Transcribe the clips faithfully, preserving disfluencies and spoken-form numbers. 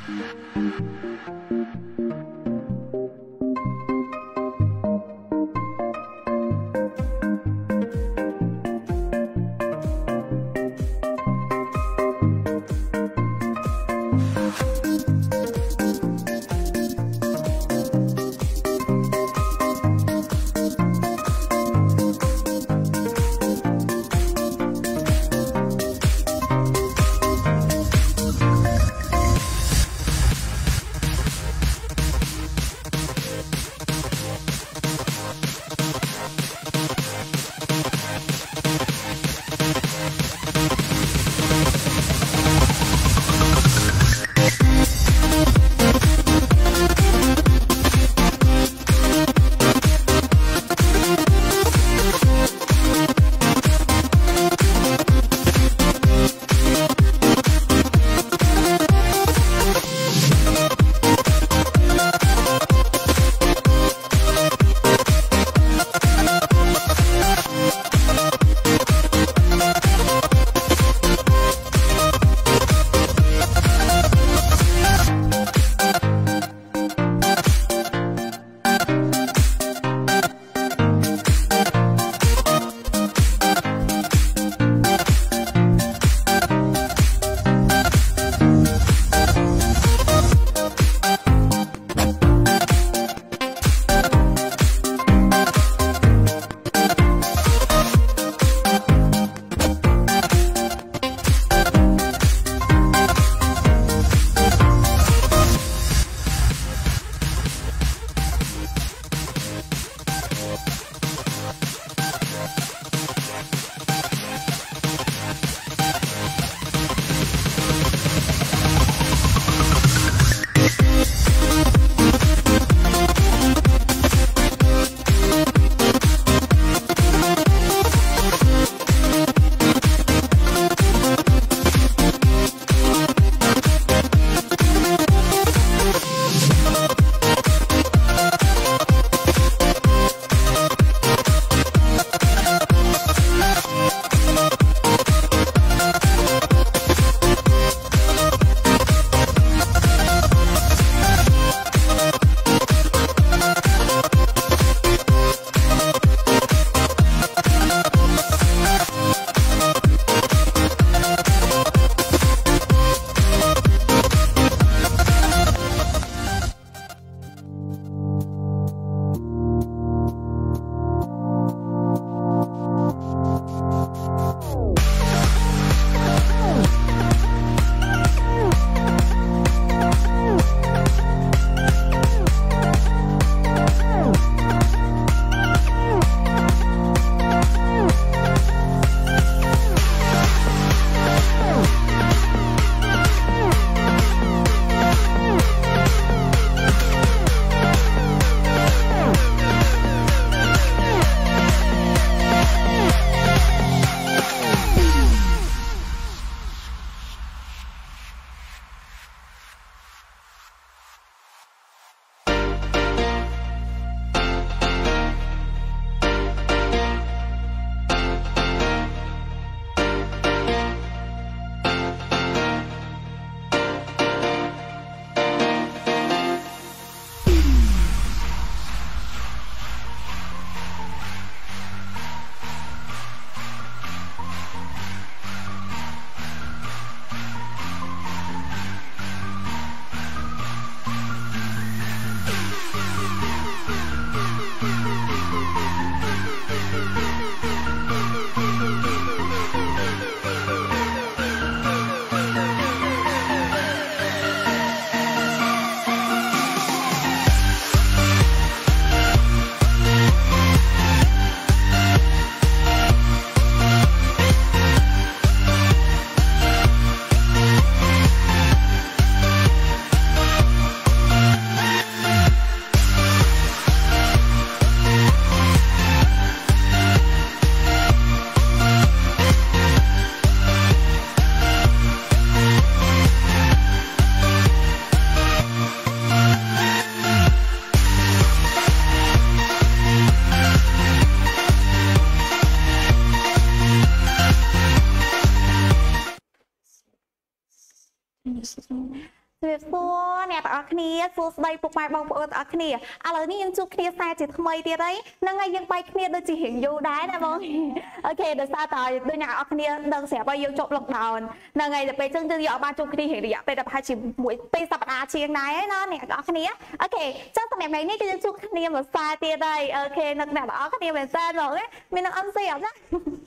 ค Sua nè ở kia Sua đây phục mai bông bông ở kia à lời ní những chút kia xa chỉ thầm mây tia đấy nâng ngay những bay kia đôi chỉ hiện vô đáy nè bông ok được sao tỏi đôi nhà ở kia đừng sẽ bao nhiêu chụp lọc đầu nâng ngay được bây chân chân dọ ba chục kia hiện được bây đập hai chỉ mũi bây sập đá chiên này nó nè ở kia ok chắc tầm này ní cái chút kia mà xa tia đây ok nâng nè ở kia về xa rồi mình nó ăn xèo đó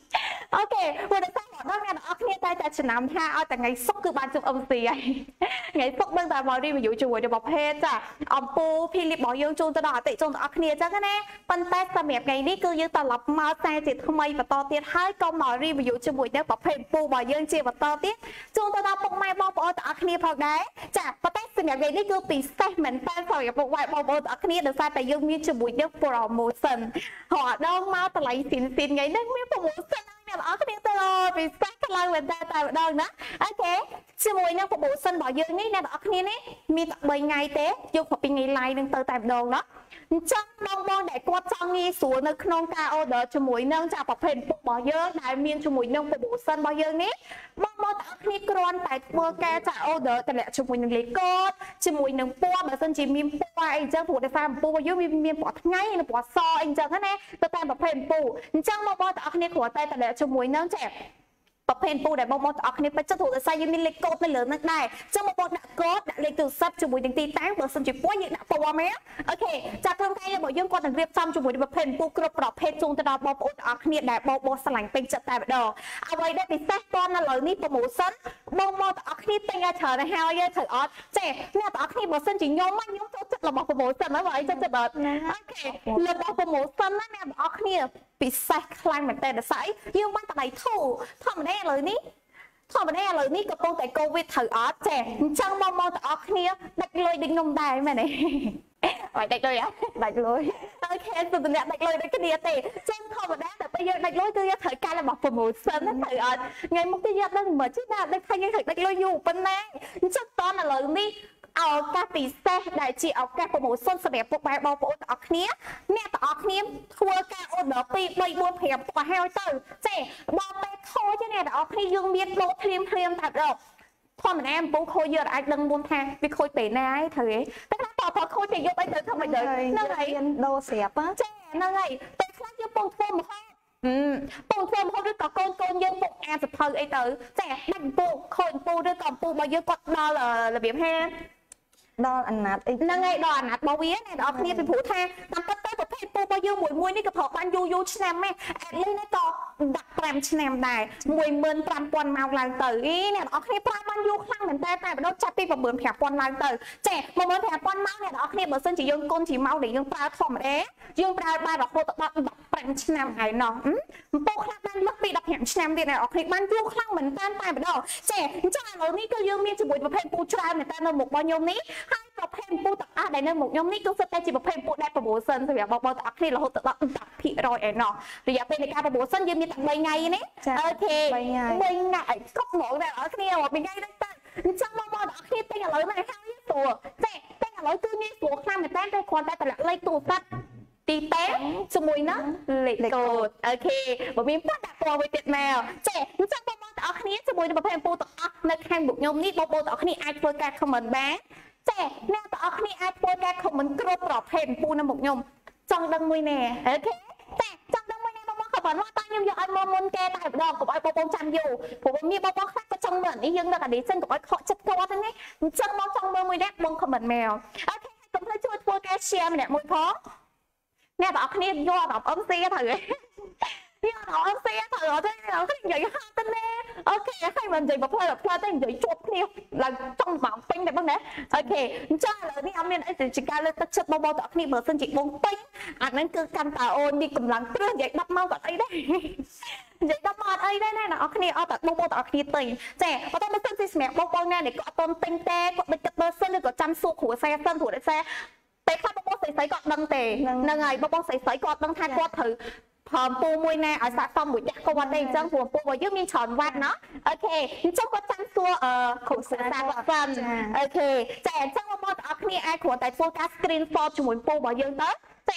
ok vừa được sao đó nè ở kia tay tại chỉ nằm ha ở tại ngày sốc cứ ban chụp âm xì ngày sốc đơn giản vào đi ví dụ chụp để bọc hếtจ้ะ ôngปูพี่ลิบบอกยังจูนตลอดติจงต่อคเนียจังกันแน่ปันแต่สมัยไงนี่คือยังตลบมาแต่จิตทำไมแบบต่อเตี้ยให้ก็มารีวิวจมูกเนี่ยแบบเพลปูบอกยังเจียแบบต่อเตี้ยจูนตลอดปกไม้บอกบอกต่อคเนียพอได้จ้ะปันแต่สมัยไงนี่คือปีเซเหมือนแฟนสาวกับปกไม้บอกบอกต่อคเนียเดี๋ยวใส่แต่ยังมีจมูกเนี่ยโปรโมชั่นห่อดองมาแต่ไหลสินสินไงนั่งมีโปรโมชั่นเนี่ยต่อคเนียตลอดปีเซกำลังเหมือนแต่แต่ดองนะโอเคจมูกเนี่ยโปรโมชั่นบอกยังนี่เนี่ยต่อคเนียนี่มีแต่ใบไงเต้ยกมาเป็นไงไล่นึงเตอแต่ดองเนาะจังมองมองแต่กวาดจังงี้สวนในขนมกาโอเดอร์จมูกนั่งจากประเภทปกบ่อเยอะได้เมียนจมูกนั่งไปบูซันบ่อเยอะนี้มองมองแต่นี่กรอนแต่เมื่อแกจากโอเดอร์แต่แหละจมูกนั่งเล็กก็จมูกนั่งปัวแบบสันจีมีปัวไอ้เจ้าผูกในฟาร์มปัวเยอะมีมีปอดไงในปอดซอไอ้เจ้าแค่นี้แต่แต่ประเภทปูจังมองมองแต่นี่หัวแต่แต่แหละจมูกนั่งแจกประเภทปูได้บางบางออกนี่เป็นเจ้าถูกใส่ยังมีเล็กโกดไม่เหลือนักได้เจ้าบางบางดักโกดดักเล็กตัวซับจมูกยังตีแตงเบอร์สันจีป้วยยังดักตัวไหมโอเคจากเรื่องใครบอกยังก่อนถึงเรียบซ้ำจมูกประเภทปูกระปรอบเพศจงจะดาบางบางออกนี่ได้บางบางสลังเป็นจัดแต่แบบดอกเอาไว้ได้ไปแทรกตอนนั้นเลยนี่โปรโมชั่นบางบางออกนี่เป็นยาเฉยนะฮะยาเฉยออดเจ๊เนี่ยออกนี่เบอร์สันจียอมมันยอมจะจัดระบบโปรโมชั่นแล้วไว้จะจะแบบโอเคระบบโปรโมชั่นนั่นเนี่ยออกนี่ปิดใส่คลายเหมือนแต่เดสายยืมบ้านแต่ไหนถูกทำได้เลยนี่ทำได้เลยนี่ก็ต้องแต่โควิดถือออสเจ๊จังมองมองแต่ออกเนี่ยดักเลยดึงนมได้ไหมเนี่ยไปดักเลยอ่ะดักเลยโอเคสุดเนี่ยดักเลยได้ก็ดีแต่จังทำได้แต่ไปเยอะดักเลยคือถือการระบบโปรโมชั่นนั่นถือออสไงมุกที่ยัดนั่นเหมือนที่น่าได้ใครยังถือดักเลยอยู่เป็นแน่จังตอนน่ะเลยนี่เอาการปีเซ่ได้จีเอาการโปรโมชั่นเสน่ห์พวกใบบอลโปรออกเนี้ยเนี่ยแต่ออกเนี้ยทัวร์การโอนเดอร์ปีใบบนเพียบกว่าให้เตอร์เจ๊บอลไปโคจะเนี่ยแต่ออกเนี้ยยังมีโลเทียมเทียมแต่เราพอมันแอมปุ๊บโคเยอะไอ้ดังบนทางไปโคเตะนายเถอะแต่ถ้าต่อพอโคจะยกไปเดินทำไมเดินนั่งไงโดเสียปะเจ๊นั่งไงแต่ครั้งยังปงโฟมเขาอืมปงโฟมเขาด้วยกับโกนโกนยังปงแอมสะเพอไอ้เตอร์เจ๊ดังปูโคนปูด้วยกับปูมาเยอะกว่าเราเลยระเบียบแห้ดอนอันนัดนั่งไงดอนอันนัดบอวีเนี่ยดอกนี่เป็นผู้แทนตามต้นต้นประเภทปูบอยูมวยมวยนี่กระเพาะบันยูยูชแนมแม่แอดเลยนี่ก็ดักแปมชแนมได้มวยเมินปรามปอนมาลายเต๋อเนี่ยดอกนี่ปรามบันยูคลั่งเหมือนแต่แต่เป็นรถจับปีแบบเบิร์นแผลปอนลายเต๋อเจ๊มาเมินแผลปอนมาเนี่ยดอกนี่เบอร์เซนจียงก้นจีเมาเดี๋ยวยังปลาทอมเอ๊ยยังปลาปลาดอกโคตรดักดักแปมชแนมไงเนาะปูคลั่งบันลักปีดักแผลชแนมดีเนี่ยดอกนี่บันยูคลั่งเหมือนกันแต่เป็นดอกเจ๊จ้าเรานี่ก็ยังมีจมูกประเภทปูชราเหมือนแต่ในหมกบอลยมนี้ให้ประเภทปูตักอาได้ในหมกยมนี่ก็สเตจิประเภทปูได้โปรโมชั่นสำหรับบอลตักนี่เราตักตักพี่รอยเอ็นเนาะหรืออยากเป็นในการโปรโมชั่นยืมมีตักใบไงนี่โอเคใบไงใบไงก็หมอกแต่ละนี่ว่าเป็นไงตั้งแต่จังบอลบอลตักนี่เป็นอะไรมาในข้างนี้ตัวเจ๊เป็นอะไรคือนี่ตัวข้างมันแต่ได้ความแต่แต่ละเลยตัวตัดตีเต้สมุยนะเล็กโกดโอเคบอกมีป้าดักตัวไว้ติดแมวเจ๊จังบอลบอลตักนี่สมุยในประเภทปูตักอ่ะในแข่งบุกยมนี่บอลบอลตักนี่ไอโฟกัสคอมเมนต์แบงเจ๊แนวตักนี่ไอโฟกัสคอมเมนต์กรอบปลอบเพนปูในบุกยมจังดังมวยแน่โอเคแต่จังดังมวยแน่บางบางเขาบอกว่าตายยังอยู่อันมอมนแกตายดอกกับไอ้ปองจันอยู่ผมมีบางบางครั้งก็จังเหมือนนี่ยังแบบนี้เช่นกับไอ้เขาจัดกอดนี่จังมองจังเบอร์มวยแน่บางคอมเมนต์แมวโอเคผมเลยช่วยตัวแกเชียร์เนี่ยมวยพอเนี่ยตักนี่ย่อแบบอ้อมเสียเถอะย่ออ้อมเสียเถอะได้แล้วก็ใหญ่ห้าตันแน่โอเคให้มันใหญ่แบบเพลแบบเพลได้ใหญ่จบเนี่ยlà trong bảng pin này bác nè ok cho làนี่เอาเมียนไอ้สิการเลยตัดชัดเบาๆตักนี่เบอร์สันจิบงปิ้งอันนั้นคือการตาโอนมีกำลังเตือนใหญ่ดับเมากับไอ้ได้ใหญ่ดับมาไอ้ได้แน่นะเอาคนี่เอาตัดเบาๆตักนี่ตีแจ๋พอต้องมาเส้นสีแสบเบาๆแน่เนี่ยก็ต้นเต็งแต่ก็เป็นเบอร์เส้นเลยก็จำสูขหัวแซ่เส้นหัวได้แซ่แต่ข้าบอกว่าใส่ใส่กอดดังเตะนั่งไงบอกว่าใส่ใส่กอดดังทานกอดถือพร้อมปูมวยแน่เอาสะสมบุญยักษ์กวันได้จังหัวปูว่ายังมีช้อนวัดเนาะโอเคจังก็จังตัวเอ่อของสื่อสารกับฟันโอเคแต่จังว่าบอสอักนี่ไอ้ขวดแต่โฟกัสสกรีนฟอร์จมูกปูว่ายังเต้แต่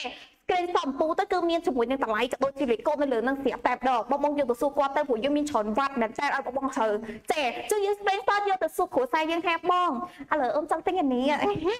screen សំពូទៅគឺមានជាមួយនឹងតម្លៃក៏ដូចជាលេខកូដនៅលើនឹងស្រាប់តែម្ដងបងបងយកទៅសួរគាត់ទៅព្រោះយើងមានច្រើនវត្តមែនតើឲ្យបងបងត្រូវចេះជួយយើង screen shot យកទៅសួរគ្រូសាស្ត្រយើងថាបងឥឡូវអូនចង់ទិញអានេះ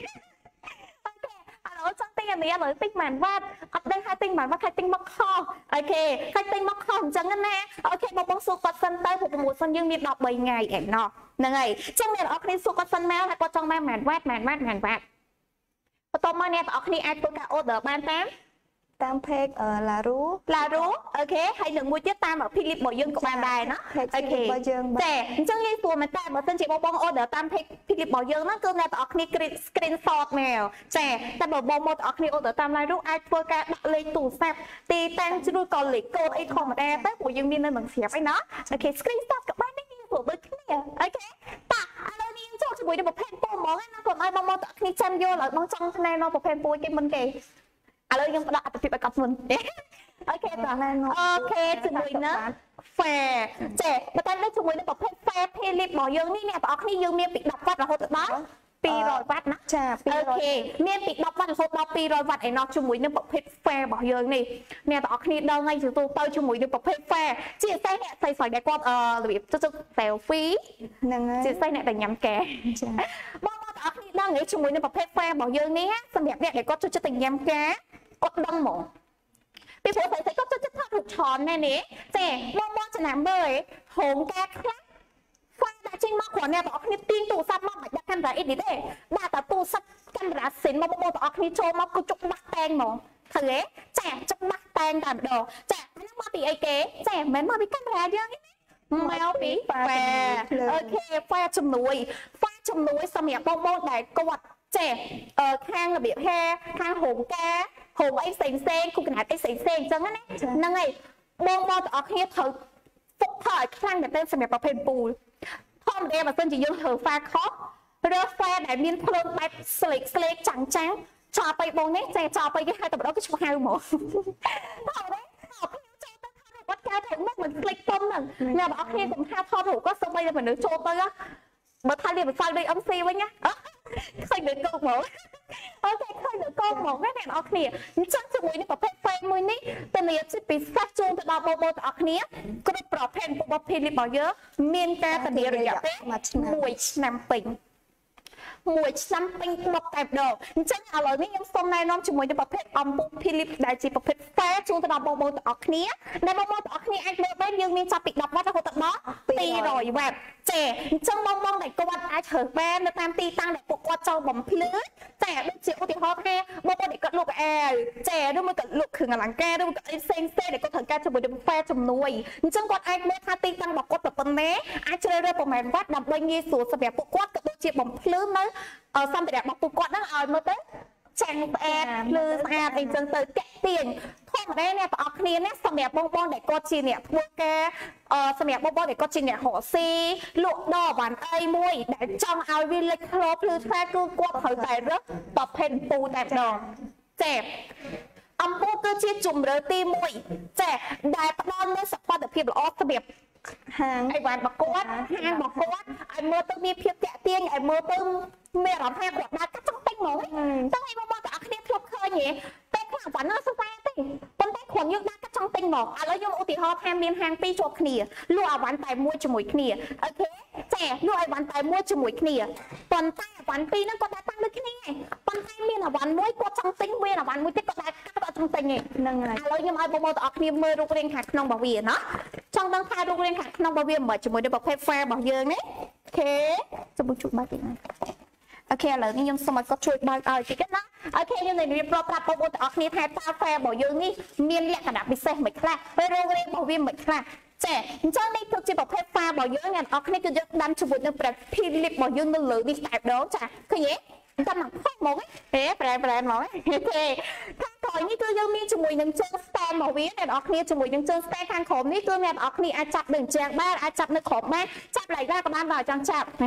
អូនចង់ទិញអានេះឥឡូវទិញប៉ុន្មានវ៉ាត់អត់ដឹងថាទិញប៉ុន្មានវ៉ាត់ថាទិញមកខុសអូខេថាទិញមកខុសអញ្ចឹងណាអូខេបងបងសួរគាត់សិនទៅព្រោះប្រមូលសិនយើងមានដប់បីថ្ងៃឯណោះហ្នឹងហើយអញ្ចឹងអ្នកនរគ្នាសួរគាត់សិនមកថាគាត់ចង់បានប៉ុន្មានវ៉ាត់ប៉ុន្មានវ៉ាត់ប៉ុន្មានវ៉ាត់បន្ទាប់មកអ្នកនរគ្នាអាចធ្វើការ order បានតាមតាម page Laru Laru អូខេហើយនឹងមួយទៀតតាម Philip របស់យើងក៏បានដែរណាអូខេរបស់យើងចាអញ្ចឹងយើងទួមែនតើបើសិនជាបងបង order តាម page Philip របស់យើងហ្នឹងគឺអ្នកទាំងអស់គ្នា screenshot មកចាតែបើបងមកទាំងអស់គ្នា order តាម Laru អាចធ្វើការដាក់លេខទូរស័ព្ទទីតាំងឬក៏លេខកូដអីធម្មតាទៅព្រោះយើងមាននៅនឹងស្រាប់អីណាអូខេ screenshot ក៏បានដែរព្រោះដូចគ្នាអូខេតាឥឡូវនេះចូលជាមួយនឹងប្រភេទពូហ្មងណាកុំឲ្យបងមកទាំងអស់គ្នាចាំយល់ឲ្យបងចង់ណែនាំប្រភេទពូគេមិនគេឥឡូវខ្ញុំផ្ដល់អត្ថបទឲ្យគាត់មុនអូខេតោះអូខេជាមួយនឹង fair ចេះបើតាមនេះជាមួយនឹងប្រភេទ fair Philip របស់យើងនេះអ្នកទាំងអស់គ្នាយើងមានពីដប់វ៉ាត់រហូតដល់ពីររយវ៉ាត់ណាចាអូខេមានពីដប់វ៉ាត់រហូតដល់ពីររយវ៉ាត់ឯណោះជាមួយនឹងប្រភេទ fair របស់យើងនេះអ្នកទាំងអស់គ្នាដឹងហើយទៅទៅជាមួយនឹងប្រភេទ fair ជាពិសេសអ្នកស្រីស្រីដែលគាត់របៀបចុច selfie ហ្នឹងហើយជាពិសេសអ្នកដែលញ៉ាំកែចាបងបងទាំងអស់គ្នាដឹងហើយជាមួយនឹងប្រភេទ fair របស់យើងនេះសម្រាប់អ្នកដែលគាត់ចុចចិត្តតែញ៉ាំកែគាត់ដឹងហ្មងពីព្រោះតែគាត់ចុចចិត្តថតរូបឆនណែនេះចេះបងបងចំណាំមើលហងកែខ្លះហ្វាដាក់ចេញមកគ្រាន់តែបងប្អូនគ្នាទាញទូរស័ព្ទមកមិនដាក់កាមេរ៉ាអ៊ីឌីទេដាក់តែទូរស័ព្ទកាមេរ៉ាសិនមកបងប្អូនទាំងអស់គ្នាចូលមកគឺជុកបាក់តែងហ្មងឃើញទេចាជុកបាក់តែងតែម្ដងចាអានេះមកពីអីគេចាមិនមែនមកពីកាមេរ៉ាយើងទេមកពីហ្វាអូខេហ្វាជំនួយហ្វាជំនួយសម្រាប់បងប្អូនដែលគាត់ចេះអឺខាងរបៀបហែខាងហូមការហូមអីផ្សេងផ្សេងគូកណាត់អីផ្សេងផ្សេងអញ្ចឹងណាហ្នឹងហើយបងបងទាំងអស់គ្នាត្រូវហ្វុកថយខ្លាំងតែទៅសម្រាប់ប្រភេទពូលធម្មតាបើសិនជាយើងធ្វើហ្វាខុសរើសហ្វាដែលមានភ្លើងបែបស្លេកស្លេកចាំងចាំងចោលទៅបងនេះចេះចោលទៅគេហៅតែម្ដងគេឈ្មោះហៅហ្មងធម្មតាគាត់កែទៅមុខមិនស្លេកទុំហ្នឹងអ្នកបងប្អូនកុំថាថតរូបគាត់សូម្បីតែមនុស្សចូលទៅបើថាលៀបម្សៅដូច em xê វិញណាឃើញលើកោកមកអូខេឃើញលើកោកមកណាអ្នកនរគ្នាអញ្ចឹងជាមួយនឹងប្រភេទ fake មួយនេះតនីជាពិសេសជូនទៅដល់បងប្អូនទាំងអស់គ្នាគ្រប់ប្រភេទរបស់ Philip របស់យើងមានការធានារយៈពេលមួយឆ្នាំពេញមួយឆ្នាំពេញមកតែម្ដងអញ្ចឹងឥឡូវនេះខ្ញុំសូមណែនាំជាមួយនឹងប្រភេទអំពូល Philip ដែលជាប្រភេទ fair ជូនទៅដល់បងប្អូនទាំងអស់គ្នាដែលបងប្អូនទាំងអស់គ្នាអាចមើលបានយើងមានចាប់ពីដប់វ៉ាត់រហូតដល់ពីររយវ៉ាត់ចេះអញ្ចឹងបងប្អូនដែលគាត់អាចរើសបាននៅតាមទីតាំងដែលពួកគាត់ចូលបំភ្លឺតែដូចជាឧទាហរណ៍ថាបងប្អូនដែលគាត់លក់អាវចេះឬមួយក៏លក់គ្រឿងអលង្ការឬមួយក៏អីផ្សេងផ្សេងដែលគាត់ត្រូវការជាមួយនឹង fair ជំនួយអញ្ចឹងគាត់អាចមើលថាទីតាំងរបស់គាត់ប៉ុណ្ណាអាចជ្រើសរើសប្រមាណវ៉ាត់ដើម្បីងាយស្រួលសម្រាប់ពួកគាត់ក៏ដូចជាបំភ្លឺនៅសម្ភារៈរបស់ពួកគាត់ហ្នឹងឲ្យមើលទៅចាំងផ្អែតភ្លឺស្អាតអីចឹងទៅតាក់ទាញធម្មតាអ្នកទាំងអស់គ្នាណាសម្រាប់បងបងដែលគាត់ជាអ្នកធ្វើការអឺសម្រាប់បងបងដែលគាត់ជាអ្នករកស៊ីលក់ដូរបានអីមួយដែលចង់ឲ្យវាលេចធ្លោភ្លឺថ្លាគឺគាត់ត្រូវតែរើសប្រភេទពូតែម្ដងចេះអំពូគឺជាជំរឿទីមួយចេះដែលផ្ដល់នូវសុខភាពល្អសម្រាប់ហាងអីវ៉ាន់របស់គាត់ហាងរបស់គាត់ឲ្យមើលទៅមានភាពតាក់ទាញឲ្យមើលទៅមានអារម្មណ៍ថាគាត់ដើរកាត់ចង់ទិញហ្មងតែឲ្យបងប្អូនទាំងអស់គ្នាធ្លាប់ឃើញទេតែខ្លះវ៉ាន់នៅសរសើរទេប៉ុន្តែគ្រាន់យើងដើរកាត់ចង់ទិញហ្មងឥឡូវខ្ញុំឧទាហរណ៍ថាមានហាងពីរជាប់គ្នាលក់អាវ៉ាន់តែមួយជាមួយគ្នាអូខេចាលក់អាវ៉ាន់តែមួយជាមួយគ្នាប៉ុន្តែអាវ៉ាន់ពីរហ្នឹងគាត់ដើរតាំងដូចគ្នាប៉ុន្តែមានអាវ៉ាន់មួយគាត់ចង់ទិញមានអាវ៉ាន់មួយទៀតគាត់ដើរកាត់គាត់ចង់ទិញហ្នឹងហើយឥឡូវខ្ញុំឲ្យបងប្អូនទាំងអស់គ្នាមើលរូបរាងខាងក្នុងរបស់វាណាចង់ដឹងថារូបរាងខាងក្នុងរបស់វាមិនជាមួយនឹងប្រភេទ fair របស់យើងនេះអូខេចាំជួយបើកតិចណាអូខេឥឡូវនេះខ្ញុំសូមឲ្យគាត់ជួយបើកឲ្យតិចណាអូខេខ្ញុំនឹងរៀបរាប់ប្រាប់បងប្អូនទាំងអស់គ្នាថាតើ fair របស់យើងនេះមានលក្ខណៈពិសេសមិនខ្លះហើយរូបរាងរបស់វាមិនខ្លះចាអញ្ចឹងនេះគឺជាប្រភេទ fair របស់យើងអ្នកទាំងអស់គ្នាគឺយើងដាំជាមួយនឹងប្រភេទ Philip របស់យើងនៅលើនេះតែម្ដងចាឃើញទេតាមមកផុសមកហេប្រែប្រែមកអូខេខាងក្រោយនេះគឺយើងមានជាមួយនឹងជើង stand របស់វាអ្នកនរគ្នាជាមួយនឹងជើង stand ខាងក្រោមនេះគឺអ្នកនរគ្នាអាចចាប់នៅជើងបានអាចចាប់នៅក្រោមបានចាប់ឡៃដែរក៏បានដល់ចង់ចាប់អូខេ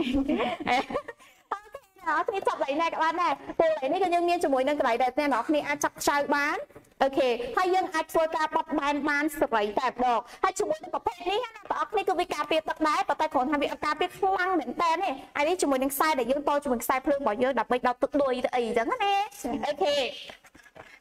អត់គ្នាចាប់ឡៃណាក៏បានដែរពេលឡៃនេះគឺយើងមានជាមួយនឹងកន្លែងដែលអ្នកនរគ្នាអាចចាប់ខ្ចៅបានអូខេហើយយើងអាចធ្វើការបត់បែនបានសេរីតែម្ដងហើយជាមួយនឹងប្រភេទនេះណាបងប្អូនគឺវាការពារទឹកដែរប៉ុន្តែគ្រាន់ថាវាការពារខ្លាំងមែនតើនេះហើយនេះជាមួយនឹងខ្សែដែលយើងតជាមួយខ្សែភ្លើងរបស់យើងដើម្បីដោតទឹកដួយទៅអីអញ្ចឹងណាអូខេ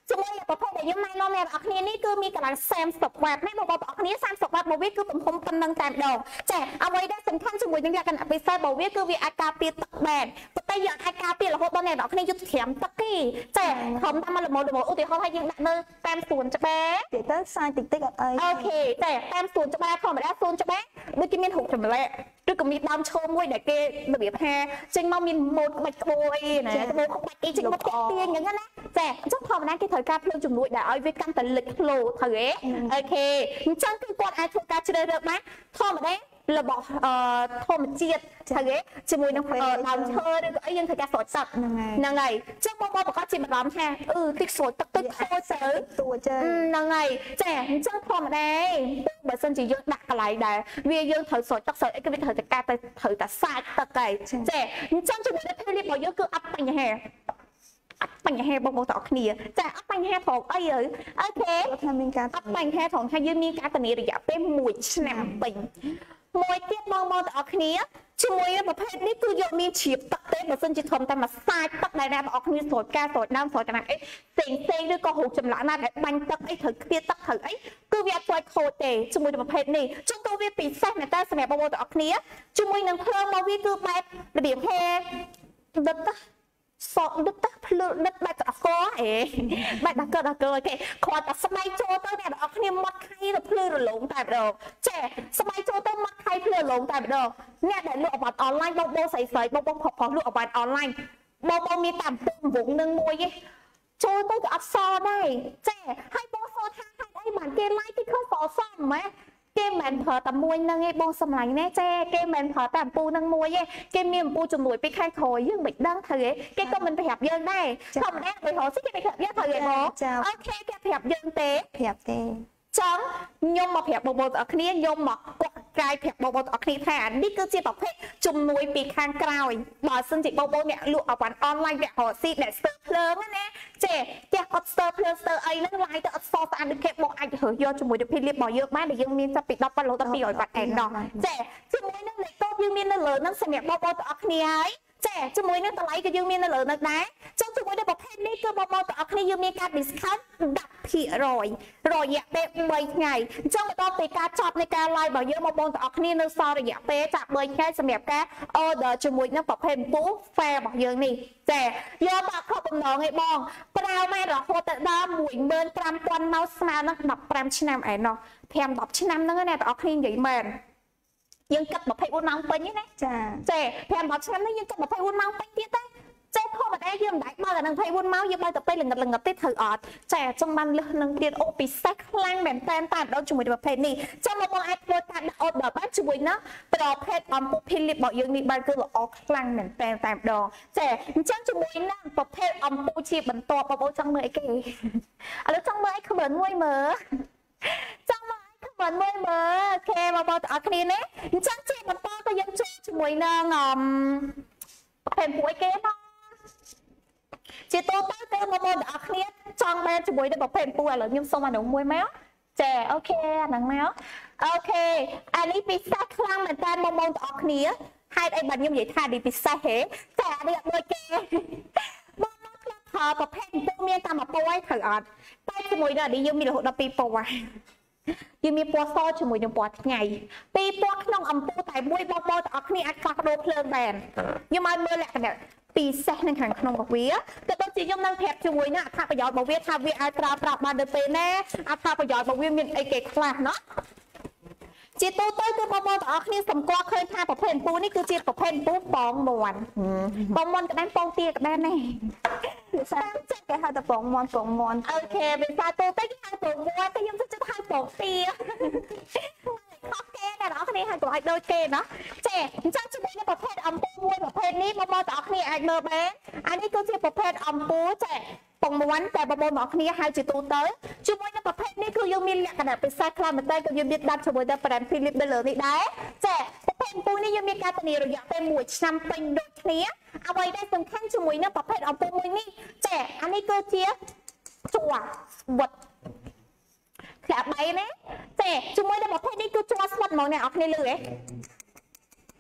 ช่วยประเภทอย่างไรน้องแม่ออกนี้นี่คือมีกำลังแซมสกวัดไม่บอกออกนี้แซมสกวัดบวิคือผมผมกำลังแต่ดอกแจกเอาไว้ได้สำคัญช่วยยังอยากกันไปใส่บวิคือวิอาการเปลี่ยนตักแบนแต่อยากอาการเปลี่ยนแล้วตอนนี้ออกนี้ยุดเถียมตักกี้แจกผมทำมาหรือหมดหรือหมดอุติเขาให้ยังดักเนอแต้มศูนย์จะแบ๊เดี๋ยวต้องใส่ติ๊กติ๊กอะไรโอเคแจกแต้มศูนย์จะแบ๊เขาไม่ได้ศูนย์จะแบ๊ด้วยกินมีถูกจะแบ๊ด้วยก็มีดำโชว์มวยเด็กเกย์ระเบียบแพ้จึงมามีหมดไปโวยนะโวยของไปจึงมาเตียงอย่างนั้นนะแจกช่างพอมันนั่งที่ถอยการเพลิงจุ่มด้วยได้เอาไว้กันแต่เล็กโลเถอะโอเคช่างคือกดไอทูการเฉลยเรื่องไหมทอมาได้ระบบเอ่อทอมเจียดเถอะจมูกน้ำเอ่อดำเธอเนี่ยไอ้ยังเธอการสดสับยังไงช่างบอบบอกว่าจิมดำแท้เออติ๊กสดตึกตึกโคเซอร์ตัวเจอยังไงแจกช่างพอมาได้เบอร์สันจียังดักอะไรได้เวียยังเธอสดตักเสยไอ้ก็เป็นเธอจะการแต่เธอแต่ซาตะไก่แจกช่างจมูกได้เพลิดบอกเยอะคืออัพไปยังไงอัพปัญหาบางบางต่อគ្នាแต่อัพปัญหาของไอ้เอ๋ยโอเคทำเป็นการอัพปัญหาของให้ยืมมีการตัดนิระยะเป็นมวยชนะปิงมวยเตี้ยบางบางต่อគ្នាช่วยประเภทนี้คือยกมีฉีบตักเต้แบบซึ่งจะทำแต่มาสายตักในแนวออกมีสดแก่สดน้ำสดกันไอ้เสียงเสียงด้วยก็หูจำละน่าแต่บังตักไอ้ถือเตี้ยตักถือไอ้คือเวียตัวโคเตช่วยประเภทนี้จงตัวเวียปีแซ่ในแต่สมัยบางบางต่อគ្នាช่วยนั่งเพลิงมาวิคือแบบระเบียบแค่ดับสอบดึกตาพลุดึกแบบจะก้อเอ๋แบบดักเกิดดักเกิดโอเคขอแต่สมัยโจเตอร์เนี่ยเอาคะแนนมัดใครเราพลุหลงแต่เดียวเจ๊สมัยโจเตอร์มัดใครพลุหลงแต่เดียวเนี่ยเดี๋ยวลูกออกมาออนไลน์โบโบใส่ใส่โบโบพอพอลูกออกมาออนไลน์โบโบมีต่ำปุ่มบุ๋งหนึ่งมวยโจเตอร์ก็อัดซอได้เจ๊ให้โบโซท่าให้ได้เหมือนเกมไลน์ที่เขาสอซ่อมไหมเกมแมนพอแต่มวยนั่งไอ้บองสมัยแน่เจ๊เกมแมนพอแต่ปูนั่งมวยเกมมีมปูจุ่มหน่วยไปแข่งคอยยื่นบิดดังเถอะเกมก็มันไปแผบยื่นได้ทำได้ไปหอซิจะไปแผบยื่นเถอะบอโอเคแกแผบยื่นเตะแผบเตะจังยมมาแผบบบบอักนี้ยมมากดกายแผบบบบอักนี้แทนนี่คือจีบประเภทจุ่มหน่วยปีข้างกลาวบอซึ่งจีบบบบเนี่ยลูกเอาวันออนไลน์แบบหอซิแบบเซิร์ฟเพลิงนั่นแน่เจ๊แกอัดเซิร์ฟเพลิงเซิร์ฟไอ้นั่งไลน์แต่อัดซอสอันนี้แค่บอกไอ้เถอะยอดจุ่มหน่วยเดี๋ยวพี่เรียบบอกเยอะมากเดี๋ยวยังมีจะปิดดอกปลาโลตะปีอ่อยบัดแอนดอกเจ๊จุ่มหน่วยนั่งเลยก็ยังมีนั่นเลยนั่งเสนียบบบบอักนี้เจ๊จมูกนี่ตะไลก็ยังมีนั่นเลยนะนะจังจมูกในประเภทนี้ก็บอบต่อคดียังมีการดิสคัทดับผีรอยรอยอยากเป็นใบไงจังมาต้องตีการจับในการไล่บอกเยอะมาบอต่อคดีนึกซอระยะเป๊ะจากใบแค่สมัยแกเออเดี๋ยวจมูกนั่นประเภทปุ๊บแฟร์บอกเยอะนี่เจ๊ยอมบอกเขาเป็นน้องไอ้บองเปล่าไม่หรอกโคตรดำหมุนเบิร์นปรำควันเมาส์มานักดับปรำชินามไอ้เนาะแพมดับชินามนั่งเนี่ยต่อคดีใหญ่แมนยังกัดแบบให้อุ่นน้ำไปนี่นะจ้าเจ๊แพมบอกฉันนี่ยังกัดแบบให้อุ่นน้ำไปที่ใต้เจ๊พ่อมาได้ยืมได้มาแต่นางให้อุ่นน้ำยังไปแต่ไปหลังกับหลังกับติดถืออดเจ๊จังมันเรื่องนึงเรียนโอปิแซกล่างแบบแตนตัดเราจุ่มในแบบเพลนี่จะมาบอกไอ้โปรตัดอดแบบบ้านจุ่มนะประเภทอมปุ๊พิลิปบอกยังนี่บ้านคือออกล่างแบบแตนตัดดอกเจ๊จังจุ่มนั่งประเภทอมปุ๊ชีบรรทอประโบจังเมย์ไอ้เก๋แล้วจังเมย์เขาเหมือนมวยเมย์จังเมย์เหมือนเมื่อเมื่อเคมาบอกต่อคดีนี้จังจีมันป้อก็ยังช่วยช่วยนางอ่ะเป็นผู้ไอ้เก๋ป้อจีโต้ป้าเก๋มาบอกต่อคดีจังแม่ช่วยได้บอกเป็นผู้อะไรยิ่งส่งมาหนูมวยแมวเจ๋โอเคหนังแมวโอเคอันนี้ปีศาจคลั่งเหมือนกันมาบอกต่อคดีให้ไอ้บันยิ่งใหญ่ท่าดีปีศาจเหแต่เรียกเลยเก๋บอกนักละพอประเภทผู้เมียตามมาป่วยถืออ่ะใต้ช่วยได้ดียิ่งมีหลายปีป่วยยังมีปัวซอจมูกยังปวดไงปีปัวขนมอัมปูแต่บุยบอบออักนี่อัดคลากโดเพลิงแบนยังมาเมื่อแหละกันเนี่ยปีแซ่ในขันขนมกับเวียแต่ตอนจียมนั่งแผลจมูกเนี่ยถ้าประโยชน์บอเวียถ้าเวียอัตราปรับมาเดินไปแน่อัตราประโยชน์บอเวียมีไอเกตคลาเนาะจีโต้เต้คือบอบออักนี่สมกว่าเคยทานประเภทปูนี่คือจีประเภทปูปองมวนปองมวนกับแดนปองเตี้ยกับแดนแน่ตั้งใจแกหาแต่ปองมวนปองมวนโอเคเป็นซาโต้เต้ที่หาปองมวนแต่ยังจะจะทานปองเตี้ยโอเคแต่เราคนนี้หาตัวไอโดยเกณฑ์เนาะเจ๊จังจะเป็นประเภทอัมปูมวยประเภทนี้บอบออักนี่ไอเมอร์แบนอันนี้ก็จีประเภทอัมปูเจ๊ปองม้วนแต่บอบอหมอกนี้ให้จิตูเตอร์ช่วยในประเภทนี้คือยังมีหลักขนาดเป็นซาคลามันได้ก็ยังมีดับช่วยได้ประเด็นฟิลิปได้เลยนี่ได้เจ๊ประเภทปูนี่ยังมีการตัดระยะเป็นมวยช้ำเป็นโดดนี้เอาไว้ได้สำคัญช่วยในประเภทอัมปูมวยนี่เจ๊อันนี้ก็เจี๊ยจั่วบดแผลใบนะเจ๊ช่วยในประเภทนี้คือจั่วสวัสดิ์มองเนี่ยออกนี่เลย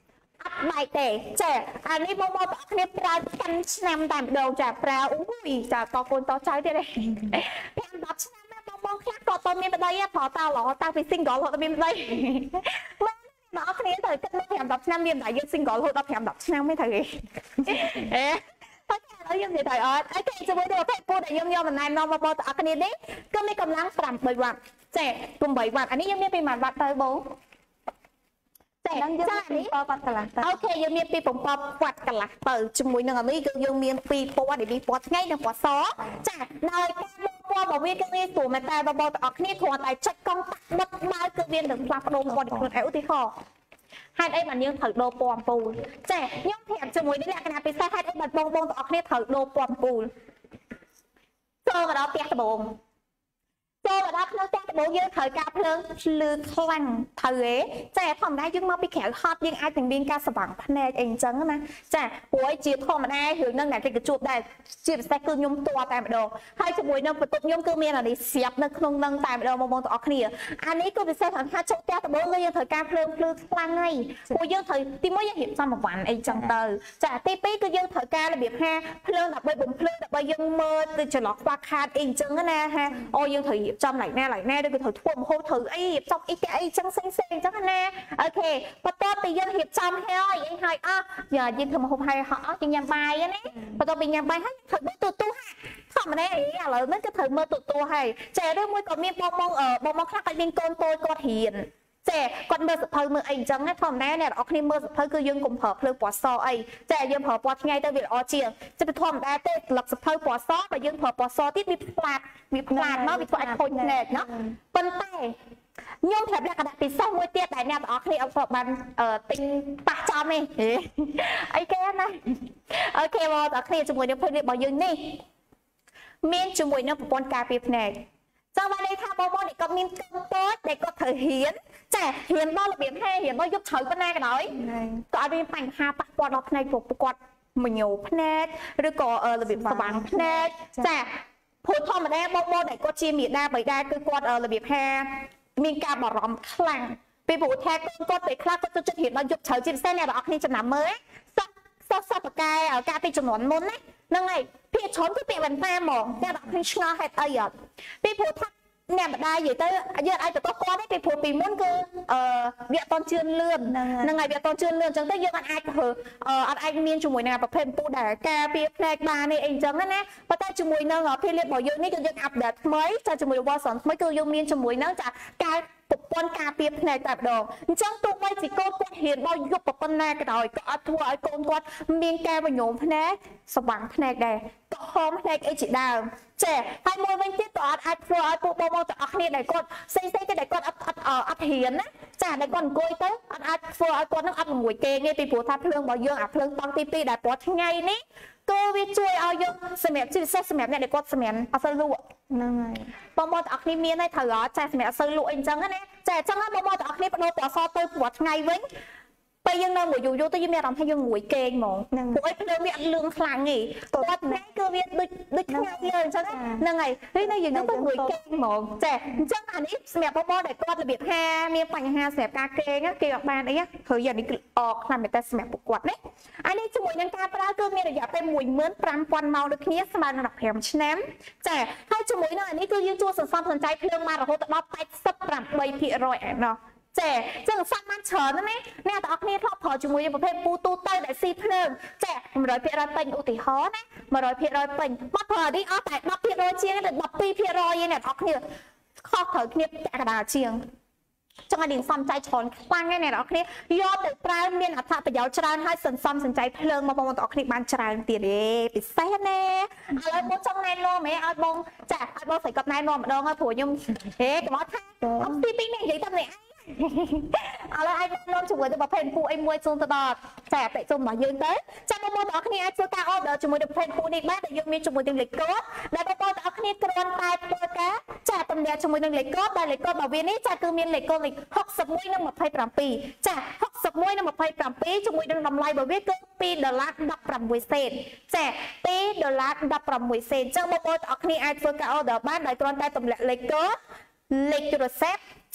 បែកទេចាអានេះបងប្អូនគ្នាប្រើកាន់ឆ្នាំតែម្ដងចាប្រើអូយចាតកូនតចៅទៀតទេប្រាំដប់ឆ្នាំណាបងប្អូនខ្លះក៏តមានប្តីប្រតឡតាំងពី single រហូតដល់មានប្តីបងប្អូនគ្នាទៅគិតមកប្រាំដប់ឆ្នាំមានតែយើង single រហូតដល់ប្រាំដប់ឆ្នាំមិនត្រូវទេអេតែឥឡូវយើងនិយាយទៅអត់អីគេជាមួយទៅប្រភេទពូដែលយើងយកណែនាំបងប្អូនទាំងអស់គ្នានេះគឺមានកម្លាំងប្រាំបីវ៉ាត់ចាប្រាំបីវ៉ាត់អានេះយើងមានពីប៉ុន្មានវ៉ាត់ទៅបងចាយើងមានពីbảyវ៉ាត់កន្លះទៅអូខេយើងមានពីbảyវ៉ាត់កន្លះទៅជាមួយនឹងអានេះគឺយើងមានពីរពណ៌ដែលមានពណ៌ថ្ងៃនិងពណ៌សចាដោយការមើលពណ៌របស់វាគឺងាយស្រួលមែនតែបងប្អូនទាំងអស់គ្នាគ្រាន់តែចុចកង់តាក់បិទបើគឺវានឹងផ្លាស់ប្ដូរពណ៌នៃខ្លួនឯងឧទាហរណ៍ហេតុអីបានយើងត្រូវដូរពណ៌អំពូលចាខ្ញុំប្រាប់ជាមួយនេះលក្ខណៈពិសេសហេតុអីបានបងប្អូនទាំងអស់គ្នាត្រូវដូរពណ៌អំពូលចូលមកដល់ផ្ទះដំបងចូលមកដល់ក្នុងផ្ទះដំបងយើងត្រូវការភ្លើងភ្លឺខ្លាំងត្រូវទេចាធម្មតាយើងមកពីក្រៅហត់យើងអាចនឹងមានការស្វាំងភ្នែកអីអញ្ចឹងណាចាព្រោះជាធម្មតារឿងហ្នឹងតែគេជួបដែរជាពិសេសគឺខ្ញុំតួតែម្ដងហើយជាមួយនឹងបន្ទប់ខ្ញុំគឺមានអានេះស្រាប់នៅក្នុងហ្នឹងតែម្ដងបងប្អូនទាំងអស់គ្នាអានេះគឺពិសេសថាថាចូលផ្ទះដំបងយើងត្រូវការភ្លើងភ្លឺខ្លាំងហើយព្រោះយើងត្រូវទីមួយយើងរៀបចំអវ៉ាន់អីចឹងទៅចាទីពីរគឺយើងត្រូវការរបៀបថាភ្លើងដើម្បីបំភ្លឺដើម្បីយើងមើលទៅចន្លោះខ្វះខាតអីអញ្ចឹងណាហាអូយើងត្រូវរៀបចំឡៃណាឡៃណាឬក៏ត្រូវធ្វើមហូបត្រូវអីរៀបចំអីតែអីចឹងផ្សេងផ្សេងអញ្ចឹងណាអូខេបន្ទាប់ពីយើងរៀបចំហើយអីហើយអស់យើងធ្វើមហូបហើយអស់យើងញ៉ាំបាយណាបន្ទាប់ពីញ៉ាំបាយហើយត្រូវមើលទូទូធម្មតាអីឥឡូវហ្នឹងគឺត្រូវមើលទូទូហើយចាឬមួយក៏មានបងបងបងបងខ្លះគាត់មានកូនតូចគាត់រៀនចាគាត់មើលសភៅមើលអីអញ្ចឹងណាធម្មតាអ្នកនរគ្នាមើលសភៅគឺយើងកុំប្រើភ្លើងពណ៌សអីចាយើងប្រើពណ៌ថ្ងៃទៅវាល្អជាងចាធម្មតាទេស្លឹកសភៅពណ៌សបើយើងប្រើពណ៌សទៀតវាផ្លាតវាផ្លាតមកវាធ្វើឲ្យខូចភ្នែកណាប៉ុន្តែខ្ញុំប្រាប់លក្ខណៈពិសេសមួយទៀតដែលអ្នកទាំងអស់គ្នាអត់ស្បានទិញប៉ះចំទេអីគេណាអូខេបងទាំងគ្នាជាមួយនឹងភ្លើងរបស់យើងនេះមានជាមួយនឹងប្រព័ន្ធការពារភ្នែកចាំបានន័យថាបងប្អូនដែលគាត់មានកូនតូចដែលគាត់ត្រូវហ៊ានចាហ៊ានដល់របៀបហេហ៊ានដល់យកជ្រៅប៉ុណ្ណាក៏ដោយក៏អត់មានបញ្ហាប៉ះពាល់ដល់ភ្នែកព្រោះគាត់មញោភ្នែកឬក៏របៀបស្វាងភ្នែកចាព្រោះធម្មតាបងប្អូនដែលគាត់ជាមេដាបៃតាគឺគាត់របៀបថាមានការបារម្ភខ្លាំងពីព្រោះថាកូនគាត់ពេលខ្លះគាត់ទៅចិត្តហ៊ានដល់យកជ្រៅជាពិសេសអ្នកនរគ្នាចំណាំមើលសោះសោះសោះបកែការពីចំនួនមុនណាហ្នឹងហើយភាគច្រើនគឺពាក្យវ៉ាន់តាហ្មងអ្នកនរគ្នាឆ្ងល់ហេតុអីអត់ពីព្រោះថាអ្នកម្ដាយនិយាយទៅយើងអាចទទួលគាត់ទេពីព្រោះពីមុនគឺអឺវាអត់តជឿនលឿនហ្នឹងហើយវាអត់តជឿនលឿនអញ្ចឹងទៅយើងអាចធ្វើអត់អាចមានជាមួយនឹងប្រភេទពូដែលការពារផ្នែកបាននេះអីអញ្ចឹងណាប៉ុន្តែជាមួយនឹងភាលៀបរបស់យើងនេះគឺយើងអាប់ដេតថ្មីចាជាមួយវ៉ាសនថ្មីគឺយើងមានជាមួយនឹងចាការប្រព័ន្ធការពារភ្នែកតែម្ដងអញ្ចឹងទោះបីជាកូនគាត់ហ៊ានដល់យកប្រព័ន្ធណាក៏ដោយក៏អត់ធ្វើឲ្យកូនគាត់មានការបញ្ញោមភ្នែកស្វាំងភ្នែកដែរក៏ហមភ្នែកអីជាដើមចាហើយមួយវិញទៀតក៏អត់អាចធ្វើឲ្យពួកបងប្អូនទាំងអស់គ្នាដែលគាត់ផ្សេងៗទៀតដែលគាត់អត់អត់អត់ហ៊ានណាចាដែលគាត់អង្គុយទៅអត់អាចធ្វើឲ្យគាត់នឹងអត់ងួយគេទេពីព្រោះថាភ្លើងរបស់យើងអាភ្លើងតង់ទីពីរដែលពណ៌ថ្ងៃនេះគឺវាជួយឲ្យយើងសម្រាប់ជាពិសេសសម្រាប់អ្នកដែលគាត់សម្រាប់អត់សូវលក់ហ្នឹងហើយបងប្អូនទាំងអស់គ្នាមានហើយត្រូវអត់ចាសម្រាប់អត់សូវលក់អីអញ្ចឹងណាចាអញ្ចឹងបងប្អូនទាំងអស់គ្នាបដូរពណ៌សទៅពណ៌ថ្ងៃវិញពេលយើងនៅមួយយូរយូរទៅយើងមានអារម្មណ៍ថាយើងងួយគេងហ្មងព្រោះអីភ្លើងវាអត់លឿងខ្លាំងទេពណ៌ថ្ងៃគឺវាដូចដូចថ្ងៃយើងអញ្ចឹងហ្នឹងហើយហើយនៅយើងទៅងួយគេងហ្មងចាអញ្ចឹងអានេះសម្រាប់បងប្អូនដែលគាត់របៀបថាមានបញ្ហាសម្រាប់ការគេងគេអត់បានអីព្រោះយ៉ាងនេះគឺអកខ្លាំងមែនតែសម្រាប់ពួកគាត់ណាអានេះជាមួយនឹងការប្រើគឺមានរយៈពេលមួយម៉ឺនប្រាំពាន់ម៉ោងដូចគ្នាស្មើនឹងប្រាំឆ្នាំចាហើយជាមួយនឹងអានេះគឺយើងជួយសន្សំសំចៃភ្លើងបានរហូតដល់แปดสิบแปดភាគរយ ឯណោះចាចឹងសាក់បានច្រើនណាស់អ្នកទាំងអស់គ្នាធ្លាប់ប្រើជាមួយនឹងប្រភេទពូទូទៅដែលស៊ីភ្លើងចាone hundredភាគរយពេញឧទាហរណ៍ណាone hundredភាគរយពេញមកប្រើនេះអស់តែtenភាគរយជាងតែtwelveភាគរយឯអ្នកទាំងអស់គ្នាខុសត្រូវគ្នាពាក់កណ្ដាលជាងចឹងឲ្យសំចៃច្រើនខ្លាំងណាស់អ្នកទាំងអស់គ្នាយកទៅប្រើមានអត្ថប្រយោជន៍ច្រើនហើយសន្សំសំចៃភ្លើងមកបងប្អូនទាំងអស់គ្នាបានច្រើនទៀតទេពិសេសណាឥឡូវបងចង់ណែនាំហ៎ឲ្យបងចាឲ្យបងស្រីគាត់ណែនាំម្ដងហើយព្រោះខ្ញុំហេកុំអត់ថាអត់ទីពីរនេះនិយាយតែម្នាក់ឥឡូវអាចនាំជាមួយទៅប្រភេទពូអីមួយជូនទៅដល់ចាអតិជុំរបស់យើងទៅចាំបងប្អូនទាំងអស់គ្នាអាចធ្វើការ order ជាមួយនឹងប្រភេទពូនេះបានដែលយើងមានជាមួយនឹងលេខកូដដែលបងប្អូនទាំងអស់គ្នាគ្រាន់តែធ្វើការចាតំណាក់ជាមួយនឹងលេខកូដដែលលេខកូដរបស់វានេះចាគឺមានលេខកូដលេខsixty-oneនិងtwenty-sevenចាsixty-oneនិងtwenty-sevenជាមួយនឹងតម្លៃរបស់វាគឺtwoដុល្លារnineteenសេនចាtwoដុល្លារnineteenសេនអញ្ចឹងបងប្អូនទាំងអស់គ្នាអាចធ្វើការ order បានដោយគ្រាន់តែទម្លាក់លេខកូដលេខទូរស័ព្ទ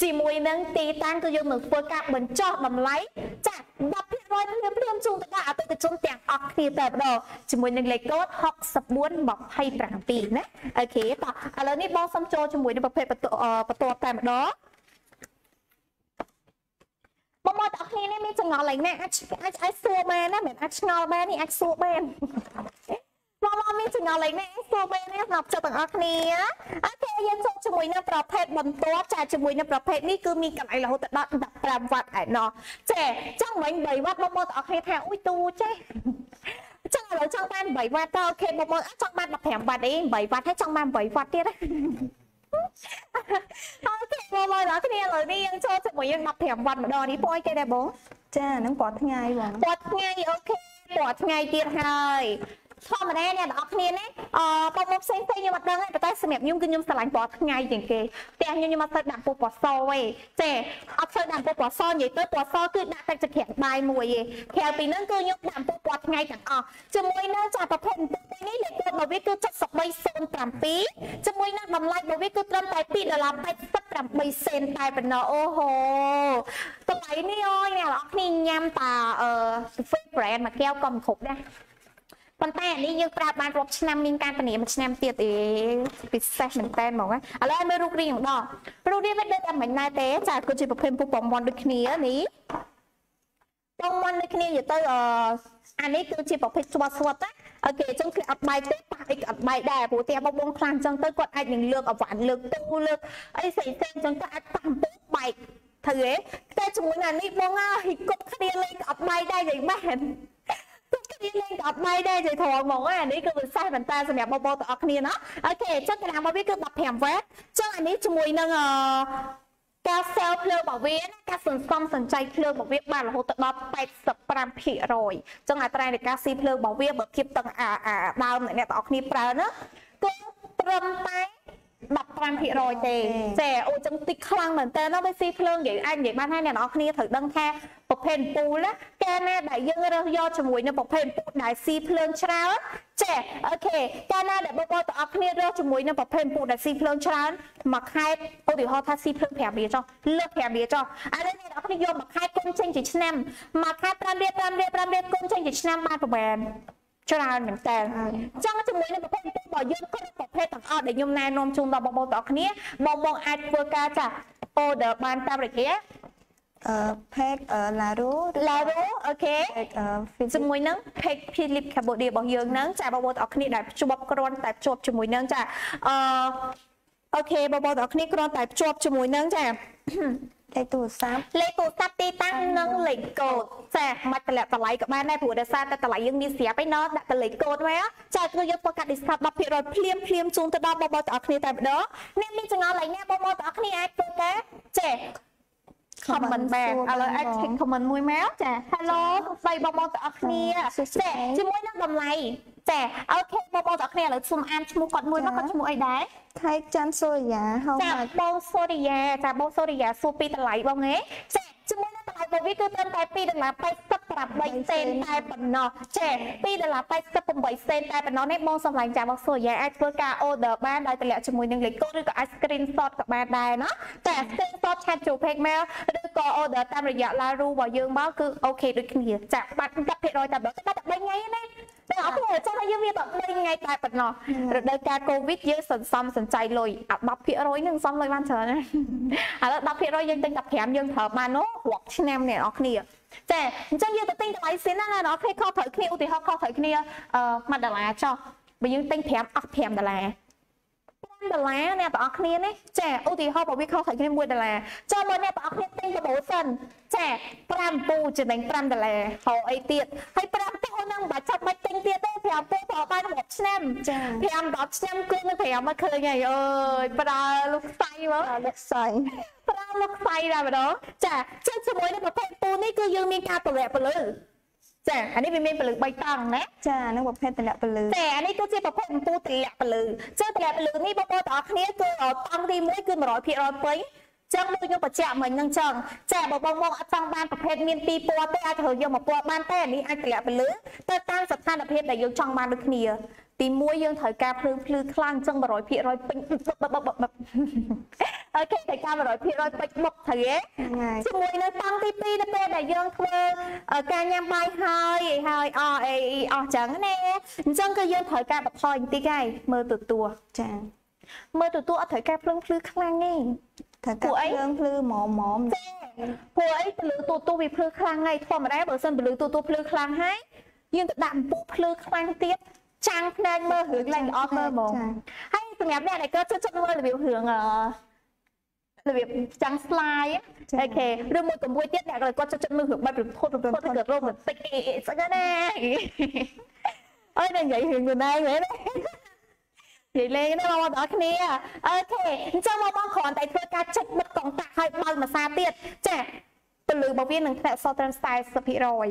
จีมวยนั่งตีตั้งก็ยังเหมือนเฟิร์กับเหมือนจอดลำไล่จากดับเพื่อนรอยเพื่อนเพื่อนจูงตะกาเอาไปกระจุนแต่งออกทีแต่ดอกจีมวยนั่งเล็กก็หกสับบ้วนบอกให้ปรางปีนะโอเคต่อแล้วนี่บอสซัมโจจีมวยในประเภทประตูประตูแต่ดอกบอมอตอกนี้นี่มีจังหวะอะไรเนี่ยอัดอัดอัดซัวแมนนะเหมือนอัดงอแมนนี่อัดซัวแมนบอมอมีจังหวะอะไรเนี่ยซัวแมนเนี่ยนับจากต่างอักนี้โอเคยังจบจมูกในประเภทบนตัวจ่ายจมูกในประเภทนี้คือมีกันไอเราแต่ดับดับแปรวัดไอเนาะเจ๊จังเหมือนใบวัดบอมอตอกนี้แทนอุ้ยตูเจ๊จังเราจังบ้านใบวัดก็โอเคบอมอจังบ้านแบบแผงวัดเองใบวัดให้จังบ้านใบวัดเนี่ยนะโอเคบอมอแล้วที่นี่เลยนี่ยังโชว์จมูกยังแบบแผงวัดมาดอนี้ปอยแกได้บ้งจ้าน้องปอดไงบ้งปอดไงโอเคปอดไงเตี้ยให้พอมาได้เนี่ยออกเนี่ยนะเอ่อประมบเซ็งเซ็งยังมาเดินให้ไปใต้สมัยยุ่งกินยุ่งสลายปอดไงอย่างเกแต่ยังยังมาใส่ด่างปูปอดซอยเจ๊เอาใส่ด่างปูปอดซอยใหญ่ตัวปอดซอยคือด่างแต่จะแข็งใบมวยแค่ปีนั้นคือยุ่งด่างปูปอดไงต่างออกจมูกน่าจะประเภทนี้เลยตัวบวิคือจัดสบใบเซนตามปีจมูกน่าบำไล่บวิคือตามไปปีละลาไปสักตามใบเซนตายเป็นเนาะโอ้โหตัวไหนนี่อ้อยเนี่ยออกนี่ยำตาเอ่อฟิลแบรนด์มาแก้วกลมขบได้ปันแต่นี่ยังปราบมารบชนะมีการปนีมันชนะเตียตีปิดแซ่เหมือนแตนบอกว่าอะไรไม่รู้เรื่องดอกรู้เรื่องไม่ได้ทำเหมือนนายเต้จากคุณจีบเพิ่มผู้ปกมอนด้วยคนี้นี้ปกมอนด้วยคนี้อยู่ตัวอันนี้คือจีบเพิ่มสวัสดิ์นะโอเคจังคืออัดใบเต้ปากอีกอัดใบได้ผู้เตี้ยบวงคลานจังเต้กดไอ้หนึ่งเลือกเอาหวานเลือกตู้เลือกไอ้ใส่เส้นจังก็อัดตามปุ๊บใบเถื่อแต่จมูกนั้นนี่มองอ่ะหิกบคดีเลยอัดใบได้อย่างแม่ทุกทีเล่นกับไม่ได้ใจทองมองว่าอันนี้คือเป็นไส้เป็นตาสมัยบอลต่อคนี้เนาะโอเคจังกระดานบอวิคือแบบแผงแวบจังอันนี้จมูกนึงเอ่อกาเซลเพลบอกเวียนกาสนซ้ำสนใจเพลบอกเวียนบ้านเราตัดมาไปสับปรามผีรอยจังอัตราในกาซีเพลบอกเวียนแบบคลิปต่างอ่าอ่าดาวเนี่ยต่อคนี้เปล่าเนาะก็ตรมไปแบบปรามผีรอยเจเจโอ้จังติดคลังเหมือนเต้นเอาไปซีเพลอย่างอันอย่างบ้านให้เนี่ยต่อคนี้ถือดังแค่ปกเพนปูแล้วแกแน่ได้ยังเราย่อจมูกเนี่ยปกเพนปูได้ซีเพลิงเช้าเจ๊โอเคแกแน่ได้บอกว่าต่อคนี้เราจมูกเนี่ยปกเพนปูได้ซีเพลิงเช้ามาคายโอ้ดิฮอทัศซีเพลิงแผลเบี้ยจ้อเลือกแผลเบี้ยจ้ออะไรเนี่ยต่อคนี้โยมมาคายก้นเชงจิชแนมมาคายปรามเรียบปรามเรียบปรามเรียบก้นเชงจิชแนมมาประแบนชราเหมือนแต่จังจมูกเนี่ยปกเพนปูบอกยืนก็ปกเพนต่างอ้อได้ยมนายนมจุงต่อบอกต่อคนี้บอกบอกอาจเพื่อกาจะโอเดอร์บานตามอะไรเงี้ยเอ่อเพกเอ่อลารูลารูโอเคเอ่อจมูกนั้นเพกพิลิปแคบดีบอกยืนนั้นจะบอกว่าออกนี่ได้จวบกรอนแต่จวบจมูกนั้นจะเอ่อโอเคบอกว่าออกนี่กรอนแต่จวบจมูกนั้นจะเลขตัวซับเลขตัวซับตีตั้งนั่งเหล็กโกดจะมาตะเละตะไลกับแม่ในผัวเดซ่าแต่ตะไลยังมีเสียไปเนาะแต่ตะเหล็กโกดไว้อะจะคือยกประกาศดิสคับมาพิรอยเพลียมเพลียมจูงตะดาบอกว่าออกนี่แต่เด้อเนี่ยมีจังอะไรเนี่ยบอกว่าออกนี่ไอ้ตัวแกเจ๊คอมเมนต์แบกอะไรไอ้เทคคอมเมนต์มวยแมวจ้ะฮัลโหลใส่บอมบอลตะอักเนียเจ๊ชิมวยนั่งดำไรเจ๊โอเคบอมบอลตะอักเนียหรือซุ่มอันชิมวยกดมวยมากกดชิมวยไอ้ได้ไทยจันโซยาเฮาจ้ะบอลโซดิยาจ้ะบอลโซดิยาสูปีตะไหลบ้างเงี้ยเจ๊ชิมวยนั่งตะไหลบอลวิคือเต้นไปปีตะไหลไปสักปรับใบเซนไปปนนอเจ๊ปีตะไหลไปสักปมใบเซนไปปนนอในบอลสมัยจ้ะบอลโซยาไอ้เพื่อกาโอเดอร์บ้านได้ตะเละชิมวยนั่งเล็กก็หรือก็ไอสกรีนซอสกับบ้านได้เนาะแต่สกรีนซอสแชทจูเพกแมวหรือก็โอเดอร์ตามระยะลารูบอกยืมบ้าคือโอเคด้วยគ្នាจากบัตรกับเพจรอยแต่แบบก็ได้แบบไงนะแต่เอาไปเหรอจะให้ยืมเวียแบบไงตายปนนอหรือโดยการโควิดเยอะสนซ้ำสนใจเลยอ่ะบัตรเพจรอยหนึ่งซ้ำเลยบ้านเธอนะอ่ะแล้วบัตรเพจรอยยังเป็นกับแถมยังเถอะมาโน้หัวชิแนมเนี่ยเอาគ្នាแต่จะยืมตัวติ้งอะไรสินั่นน่ะเนาะแค่ข้อถอยគ្នាอุติเขาข้อถอยគ្នាเอ่อมาดาราจ้ะไปยืมติ้งแถมอักแถมดาราดาราเนี่ยต่อคนี้นี่แจกอุติเขาบอกวิเคราะห์ขายแค่มวยดาราเจ้ามันเนี่ยต่อคนี้ติ้งกระโดดฟันแจกปรามปูจะเป็นปรามดาราเขาไอเตียดให้ปรามปูนั่งบัดจับมาติ้งเตียดได้พยายามปูต่อไปหมดแชมพยายามดอทแชมกลืนพยายามมาเคยไงเออปลาลูกไส้วะลูกไส้ปลาลูกไส้อะไรแบบนั้นแจกเช่นสมัยในประเทศปูนี่คือยังมีการตะแหลกไปเลยจ้ะอันนี้เป็นเมนปลือใบตังนะจ้ะนึกว่าเพชรตะแหลกปลือแต่อันนี้ก็จะประเภทปูตะแหลกปลือเจ้าตะแหลกปลือนี่ปอปอต่อคนี้คือเอาตังดีมุ้ยคือมาร้อยพี่ร้อยปีចឹងដូចខ្ញុំបញ្ជាក់មិញហ្នឹងចឹងចាបើបងបងអត់ចង់បានប្រភេទមានពីរពណ៌ទេអាចត្រូវយកមកពណ៌បានទេនេះអាចតម្លាក់ទៅលើទៅតាមស្ថានភាពដែលយើងចង់បានដូចគ្នាទីមួយយើងត្រូវការភ្លើងភ្លឺខ្លាំងចឹង100%ពេញអូខេតែការ100%ពេញបុកត្រូវទេជាមួយនៅតាំងទីពីរនៅពេលដែលយើងធ្វើការញ៉ាំបាយហើយហើយអស់អីអស់ចឹងណាអញ្ចឹងគឺយើងត្រូវការបន្ថយបន្តិចហើយមើលទទួលចាមើលទទួលអត់ត្រូវការភ្លើងភ្លឺខ្លាំងទេត្រូវការភ្លើងភ្លឺហ្មងហ្មងព្រោះអីពលឺទទួលវាភ្លឺខ្លាំងហើយធម្មតាបើសិនពលឺទទួលភ្លឺខ្លាំងហើយយើងទៅដាក់អំពូលភ្លឺខ្លាំងទៀតចាំងភ្នែកមើលរឿងឡើងល្អមើលហ្មងហើយសម្រាប់អ្នកដែលគាត់ចិត្តមើលរបៀបរឿងរបៀបចាំងស្លាយអូខេឬមួយក៏មួយទៀតអ្នកដែលគាត់ចិត្តមើលរឿងបែបរំភើបរំភើបទៅរ៉ូម៉ាទិកអីស្អីណាអើយនិយាយរឿងខ្លួនឯងមែនទេនិយាយលេងណាបងប្អូនទាំងអស់គ្នាអូខេអញ្ចឹងមកបងគ្រាន់តែធ្វើការចិច្ចបិទកុងតាក់ឲ្យបើកម្សាទៀតចាពលឺរបស់វានឹងធ្លាក់សល់ត្រឹម สี่สิบ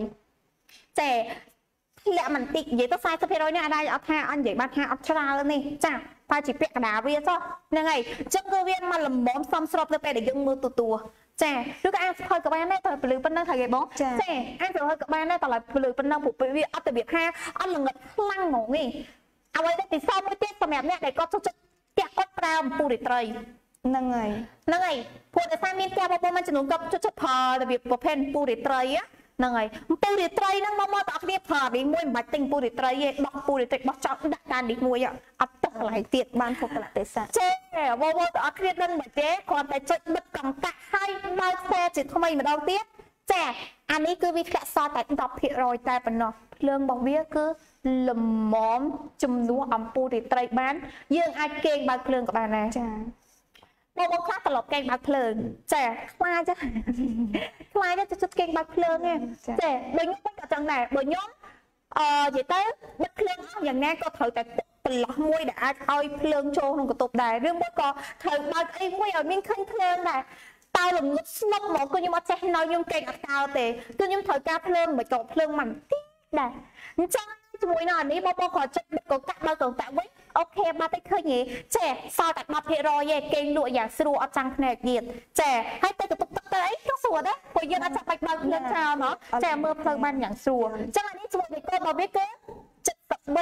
% ចាធ្លាក់មិនតិចនិយាយទៅ สี่สิบ% នេះអាចអត់ថាអត់និយាយបានថាអត់ច្រើននេះចាតែជាពាក្យកណ្ដាលវាចុះហ្នឹងហើយអញ្ចឹងគឺវាមកលំមសំស្របទៅពេលដែលយើងមើលទទួលចាឬក៏អាចធ្វើក៏បានដែរតែពលឺប៉ុណ្ណឹងថាគេបងចាអាចធ្វើក៏បានដែរតែពលឺប៉ុណ្ណឹងពួកវាអត់ទៅវាថាអត់ល្ងឹតខ្លាំងហ្មងនេះអ្វីដែលពិសោធន៍មួយទៀតសម្រាប់អ្នកដែលគាត់ចូលចិត្តតាក់គាត់ប្រើអំពូលរាត្រីហ្នឹងហើយហ្នឹងហើយពួកដែលថាមានផ្ទះបងប្អូនមួយចំនួនគាត់ចូលចិត្តប្រើរបៀបប្រភេទអំពូលរាត្រីហ្នឹងហើយអំពូលរាត្រីហ្នឹងមកមកបងប្អូនគ្នាប្រើនេះមួយមិនបាច់ទិញអំពូលរាត្រីទេដោះអំពូលរាត្រីបោះចោលដាក់តាមនេះមួយអត់ទឹកកន្លែងទៀតបានពុកកលៈទេសៈចេះបងប្អូនបងប្អូនគ្នាដឹងមិនទេគ្រាន់តែចុចបិទកង្កាក់ហើយបើកផ្សេជាថ្មីម្ដងទៀតចាអានេះគឺវាធ្លាក់សល់តែ ដប់% តែប៉ុណ្ណោះភ្លើងរបស់វាគឺលំមជំនួសអំពូលរាត្រីបានយើងអាចគេងបើកភ្លើងក៏បានដែរចាបងបងខ្លះត្រឡប់គេងបើកភ្លើងចាខ្លាចចាខ្លាចទៅចិត្តគេងបើកភ្លើងទេចាដូចខ្ញុំក៏ចឹងដែរបើខ្ញុំអឺនិយាយទៅបិទភ្លើងអស់យ៉ាងណាក៏ត្រូវតែប្រឡោះមួយដែលអាចឲ្យភ្លើងចូលក្នុងកន្ទប់ដែរឬមួយក៏ត្រូវបើកអីមួយឲ្យមានឃើញភ្លើងដែរតើលងឹតស្លុបមកគឺខ្ញុំអត់ចេះនៅខ្ញុំគេងអត់កោទេគឺខ្ញុំត្រូវការភ្លើងមិនក៏ភ្លើងមិនតិចដែរអញ្ចឹងជាមួយនៅអានេះបងបងក៏ចិត្តបិទកកាក់បើកកកាក់វិញអូខេបាត់ទៅឃើញហ៎ចេះសល់តែ ដប់% ទេគេងលក់យ៉ាងស្រួលអត់ចាំងភ្នែកទៀតចេះហើយទៅកតុកទឹកទៅអីក៏ស្រួលដែរព្រោះយើងអត់ចាំបាច់បើកភ្លើងចោលមកចេះមើលភ្លើងបានយ៉ាងស្រួលអញ្ចឹងអានេះជាមួយនឹងកូដរបស់វាគឺ7307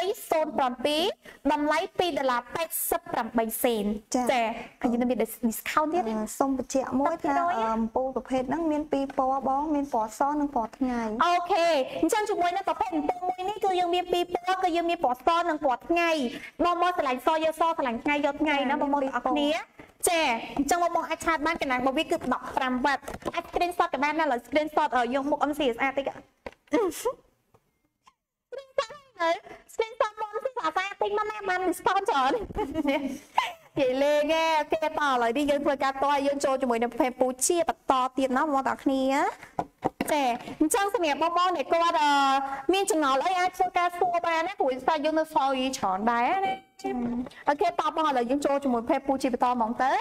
តម្លៃ ពីរដុល្លារប៉ែតសិបប្រាំបីសេនចាហើយយើងមាន discount ទៀតសូមបញ្ជាក់មួយថាអំពូលប្រភេទហ្នឹងមានពីរពណ៌បងមានពណ៌សនិងពណ៌ថ្ងៃអូខេអញ្ចឹងជាមួយនឹងប្រភេទអំពូលមួយនេះគឺយើងមានពីរពណ៌គឺយើងមានពណ៌សនិងពណ៌ថ្ងៃបងមកឆ្លាញ់សយកសឆ្លាញ់ថ្ងៃយកថ្ងៃណាបងមកទាំងអស់គ្នាចាអញ្ចឹងបងអាចឆាតបានកណ្ដាលរបស់វាគឺដប់ប្រាំវ៉ាត់អាច screenshot ក៏បានដែរឡើយ screenshot យកមុខ em ស្អាតតិចស្គីនសាប់មកពីសាសាទិញមកណាបាន discount ច្រើននិយាយលេងគេតឥឡូវនេះយើងធ្វើការតយើងចូលជាមួយនឹងប្រភេទពូជាបន្តទៀតណាបងប្អូនគ្នាចាអញ្ចឹងសម្រាប់បងប្អូនដែលគាត់មានចំណល់អីអាចធ្វើការសួរបានណាព្រោះស្តាយើងនៅសល់យីច្រើនដែរណាអូខេតបបងឥឡូវយើងចូលជាមួយប្រភេទពូជាបន្តហ្មងទៅ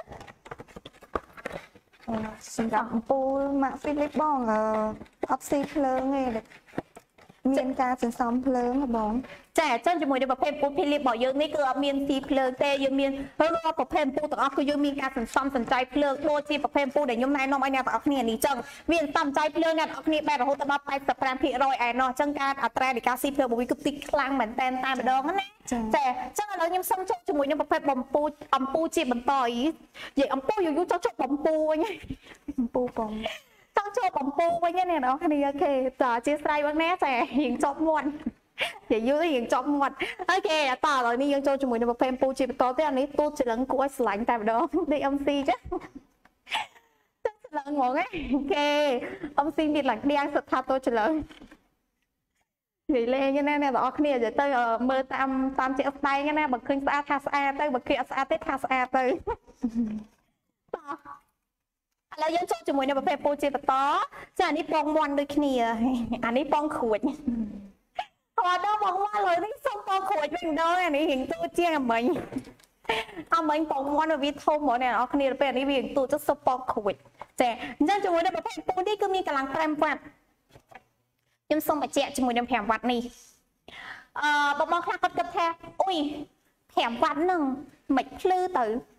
សម្រាប់អំពូល Mac Philips បងអត់ស៊ីភ្លើងទេមានការសន្សំភ្លើងបងចាអញ្ចឹងជាមួយនឹងប្រភេទពូភីលីបរបស់យើងនេះគឺអត់មានស៊ីភ្លើងទេយើងមានរាល់ប្រភេទពូទាំងអស់គឺយើងមានការសន្សំសំចៃភ្លើងដូចជាប្រភេទពូដែលខ្ញុំណែនាំឲ្យអ្នកទាំងអស់គ្នានេះអញ្ចឹងមានសំចៃភ្លើងអ្នកទាំងអស់គ្នាបែបរហូតដល់ 85% ឯណោះអញ្ចឹងការអត្រានៃការស៊ីភ្លើងរបស់វាគឺតិចខ្លាំងមែនតែនតែម្ដងណាចាអញ្ចឹងឥឡូវខ្ញុំសុំចុចជាមួយនឹងប្រភេទបំពូអំពូជាបន្តនិយាយអំពូយូរចុចចុចបំពូវិញបំពូបងចង់ចូលបំពូវិញណាអ្នកនរគ្នាអូខេចាអធិស្ឋានបងណាចារៀងចប់មាត់និយាយយូររៀងចប់មាត់អូខេតោះឥឡូវនេះយើងចូលជាមួយនឹងប្រភេទពូជាបន្តទៀតអានេះទូចច្រឹងគួរឲ្យស្រឡាញ់តែម្ដងដូច em ស៊ីចាច្រឹងហ្មងអូខេ em ស៊ីមានឡើងដៀងសិតថាទូចច្រឹងនិយាយលេងណាអ្នកនរគ្នានិយាយទៅមើលតាមតាមជាក់ស្ដែងណាបើឃើញស្អាតថាស្អាតទៅបើឃើញអត់ស្អាតទេថាស្អាតទៅតោះឥឡូវយើងចូលជាមួយនឹងប្រភេទពូជាបន្តចាអានេះពងមាន់ដូចគ្នាអានេះពងក្រួចតោះដល់បងមកលើនេះសុំពងក្រួចវិញម្ដងអានេះរៀងទូជាងអាមិញអាមិញពងមាន់វាធំហ្មងអ្នកនរគ្នាពេលនេះវារៀងទូចទៅសុំពងក្រួចចាអញ្ចឹងជាមួយនឹងប្រភេទពូនេះគឺមានកម្លាំង5វ៉ាត់ខ្ញុំសូមបញ្ជាក់ជាមួយនឹង5វ៉ាត់នេះអឺបងបងខ្លះគាត់គិតថាអុយ5វ៉ាត់ហ្នឹងមិនភ្លឺទៅ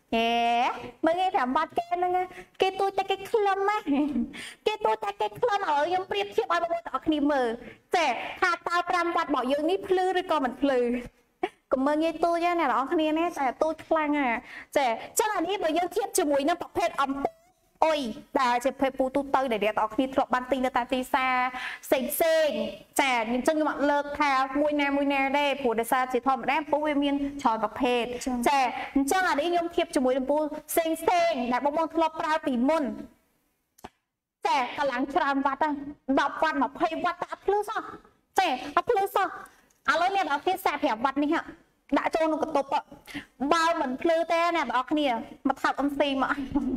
เอ๋เมื่อไงแถมบัตรแกนั่งไงแกตัวแต่แกคลำไหมแกตัวแต่แกคลำเออยังเปรียบเทียบอะไรบ้างต่อคดีมือแต่ถ้าตาปรำบัตรบอกยังนี่พลือหรือก็มันพลือก็เมื่อไงตัวเนี่ยเนี่ยเราคดีเนี่ยแต่ตัวคลั่งอ่ะแต่เจ้าอันนี้เรายังเทียบจมูกนั่นประเภทอมโอ้ยแต่จะเพปูตูเตอร์เดี๋ยวต่อคดีทรบันตินตาตีซาเซ็งเซ็งแต่ยังจังหวะเลิกแค่มวยแนมวยแนได้ผู้เดซาจิตทอมได้ปูเวมินชอยประเภทแต่เจ้าอันนี้ยังเทียบจมูกนั่นปูเซ็งเซ็งแต่บางบางทรปลาปีมุนแต่กำลังชรามวัดอ่ะดับวัดมาเพย์วัดตัดพลื้ซะแต่อัพลื้ซะอะไรเนี่ยเราที่แสบแผลวัดนี่ฮะđã cho nó cái tục ạ bao mình plư té nè bọc nè mà thật âm xì mà